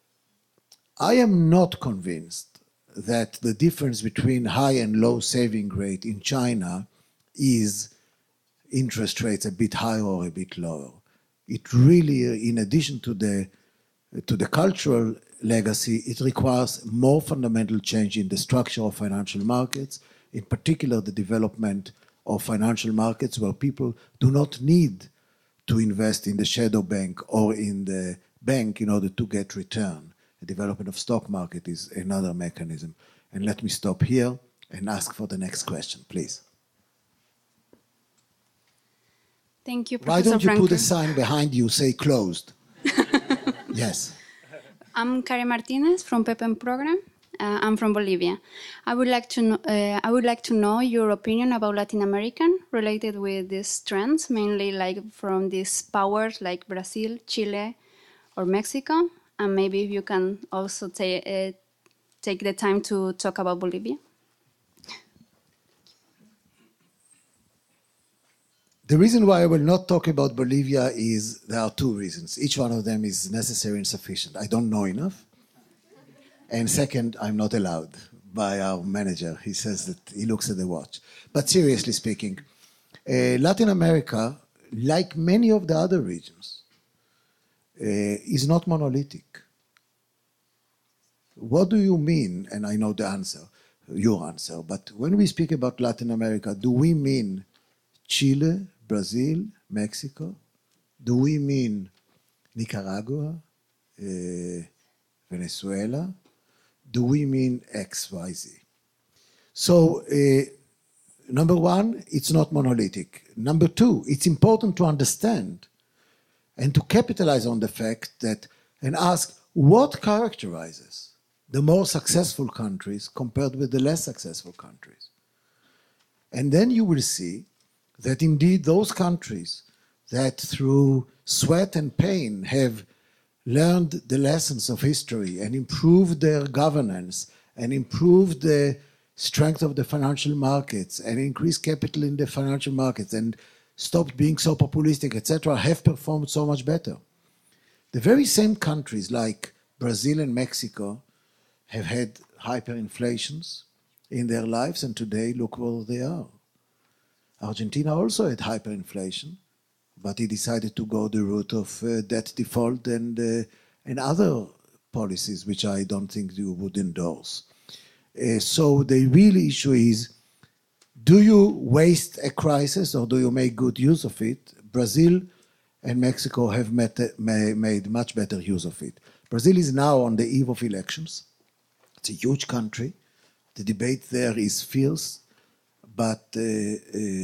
I am not convinced that the difference between high and low saving rate in China is interest rates a bit higher or a bit lower. It really, in addition to the, to the cultural legacy, it requires more fundamental change in the structure of financial markets, in particular the development of financial markets where people do not need to invest in the shadow bank or in the bank in order to get return. The development of stock market is another mechanism. And let me stop here and ask for the next question, please. Thank you, Why Professor don't you Frenkel. put a sign behind you, say closed? Yes. I'm Karen Martinez from P E P M program. Uh, I'm from Bolivia. I would like to know, uh, I would like to know your opinion about Latin American related with these trends, mainly like from these powers like Brazil, Chile, or Mexico, and maybe if you can also ta- uh, take the time to talk about Bolivia. The reason why I will not talk about Bolivia is there are two reasons. Each one of them is necessary and sufficient. I don't know enough. And second, I'm not allowed by our manager. He says that he looks at the watch. But seriously speaking, uh, Latin America, like many of the other regions, uh, is not monolithic. What do you mean? And I know the answer, your answer. But when we speak about Latin America, do we mean Chile, Brazil, Mexico? Do we mean Nicaragua, uh, Venezuela? Do we mean X, Y, Z? So, uh, number one, it's not monolithic. Number two, it's important to understand and to capitalize on the fact that and ask what characterizes the more successful countries compared with the less successful countries. And then you will see that indeed those countries that through sweat and pain have learned the lessons of history and improved their governance and improved the strength of the financial markets and increased capital in the financial markets and stopped being so populistic, et cetera, have performed so much better. The very same countries like Brazil and Mexico have had hyperinflations in their lives, and today look where they are. Argentina also had hyperinflation, but he decided to go the route of uh, debt default and, uh, and other policies, which I don't think you would endorse. Uh, so the real issue is, do you waste a crisis or do you make good use of it? Brazil and Mexico have met, may, made much better use of it. Brazil is now on the eve of elections. It's a huge country. The debate there is fierce, but uh, uh,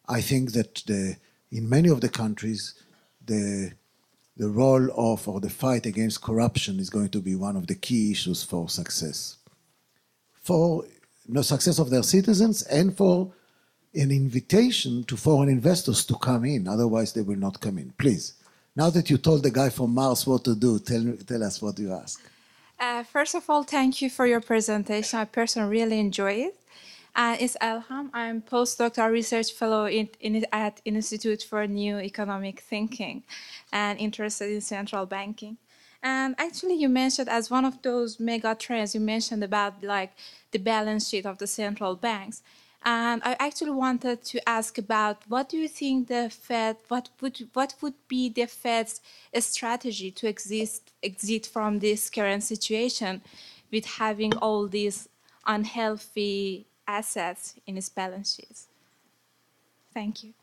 I think that the, in many of the countries, the, the role of or the fight against corruption is going to be one of the key issues for success. For the success of their citizens and for an invitation to foreign investors to come in. Otherwise, they will not come in. Please, now that you told the guy from Mars what to do, tell, tell us what you ask. Uh, first of all, thank you for your presentation. I personally really enjoy it. Uh, it's Elham. I'm postdoctoral research fellow in, in, at Institute for New Economic Thinking and interested in central banking. And actually, you mentioned as one of those mega trends, you mentioned about like the balance sheet of the central banks. And I actually wanted to ask about what do you think the Fed, what would, what would be the Fed's strategy to exist, exit from this current situation with having all these unhealthy assets in its balance sheets? Thank you.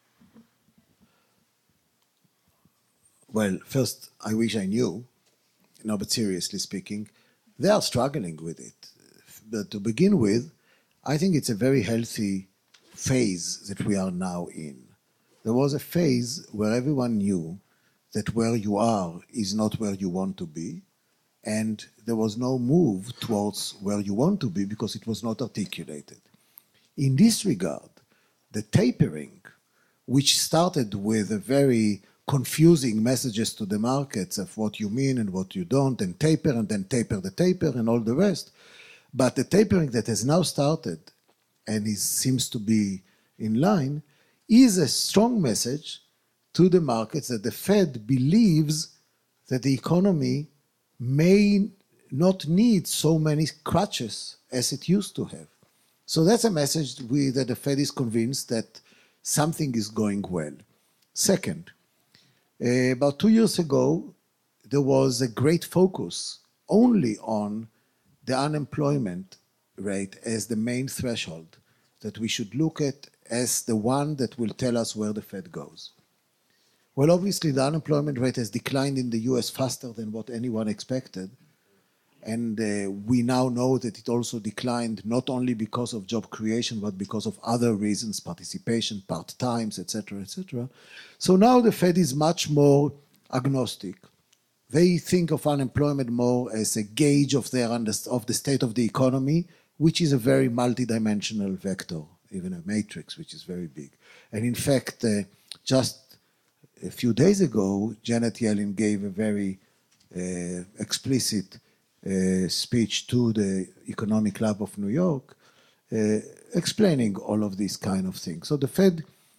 Well, first, I wish I knew. No, but seriously speaking, they are struggling with it. But to begin with, I think it's a very healthy phase that we are now in. There was a phase where everyone knew that where you are is not where you want to be, and there was no move towards where you want to be because it was not articulated. In this regard, the tapering, which started with a very confusing messages to the markets of what you mean and what you don't, and taper, and then taper the taper, and all the rest. But the tapering that has now started, and is, seems to be in line, is a strong message to the markets that the Fed believes that the economy may not need so many crutches as it used to have. So that's a message we, that the Fed is convinced that something is going well. Second, uh, about two years ago, there was a great focus only on the unemployment rate as the main threshold that we should look at as the one that will tell us where the Fed goes. Well, obviously, the unemployment rate has declined in the U S faster than what anyone expected. And uh, we now know that it also declined not only because of job creation, but because of other reasons, participation, part-times, et cetera, et cetera. So now the Fed is much more agnostic. They think of unemployment more as a gauge of, their of the state of the economy, which is a very multidimensional vector, even a matrix, which is very big. And in fact, uh, just a few days ago, Janet Yellen gave a very uh, explicit uh, speech to the Economic Club of New York, uh, explaining all of these kind of things. So the Fed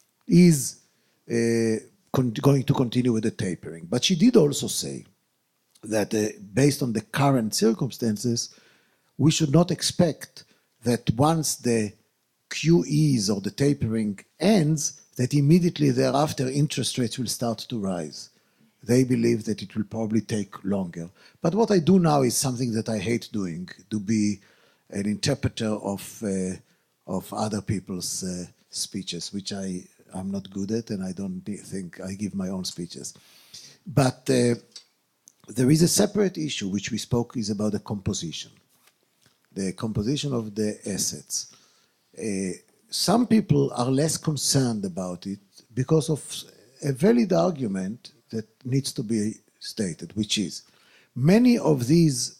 is uh, going to continue with the tapering. But she did also say that uh, based on the current circumstances, we should not expect that once the Q Es or the tapering ends, that immediately thereafter interest rates will start to rise. They believe that it will probably take longer. But what I do now is something that I hate doing, to be an interpreter of, uh, of other people's uh, speeches, which I, I'm not good at, and I don't think I give my own speeches. But uh, there is a separate issue which we spoke is about the composition, the composition of the assets. Uh, some people are less concerned about it because of a valid argument that needs to be stated, which is many of these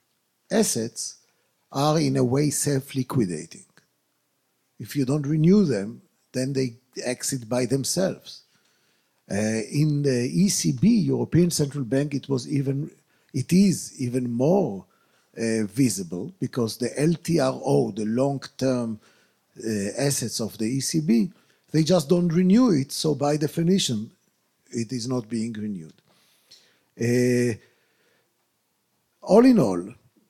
assets are in a way self-liquidating. If you don't renew them, then they exit by themselves. Uh, in the E C B, European Central Bank, it was even, it is even more uh, visible because the L T R O, the long-term uh, assets of the E C B, they just don't renew it. So by definition, it is not being renewed. Uh, all in all,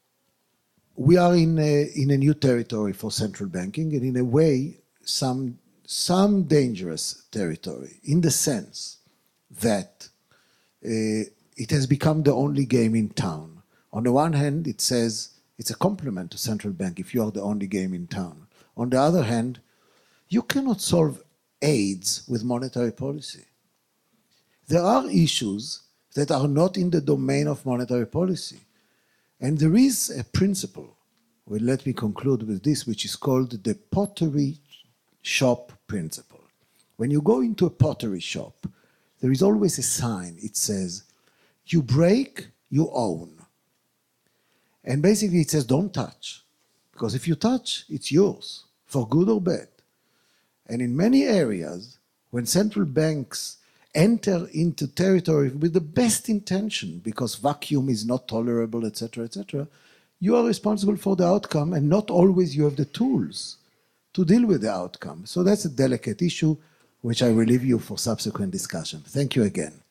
we are in a, in a new territory for central banking, and in a way, some some dangerous territory, in the sense that uh, it has become the only game in town. On the one hand, it says it's a compliment to central bank if you are the only game in town. On the other hand, you cannot solve AIDS with monetary policy. There are issues that are not in the domain of monetary policy. And there is a principle, well, let me conclude with this, which is called the pottery shop principle. When you go into a pottery shop, there is always a sign. It says, you break, you own. And basically it says, don't touch. Because if you touch, it's yours, for good or bad. And in many areas, when central banks enter into territory with the best intention, because vacuum is not tolerable, et cetera, et cetera, you are responsible for the outcome, and not always you have the tools to deal with the outcome. So that's a delicate issue, which I will leave you for subsequent discussion. Thank you again.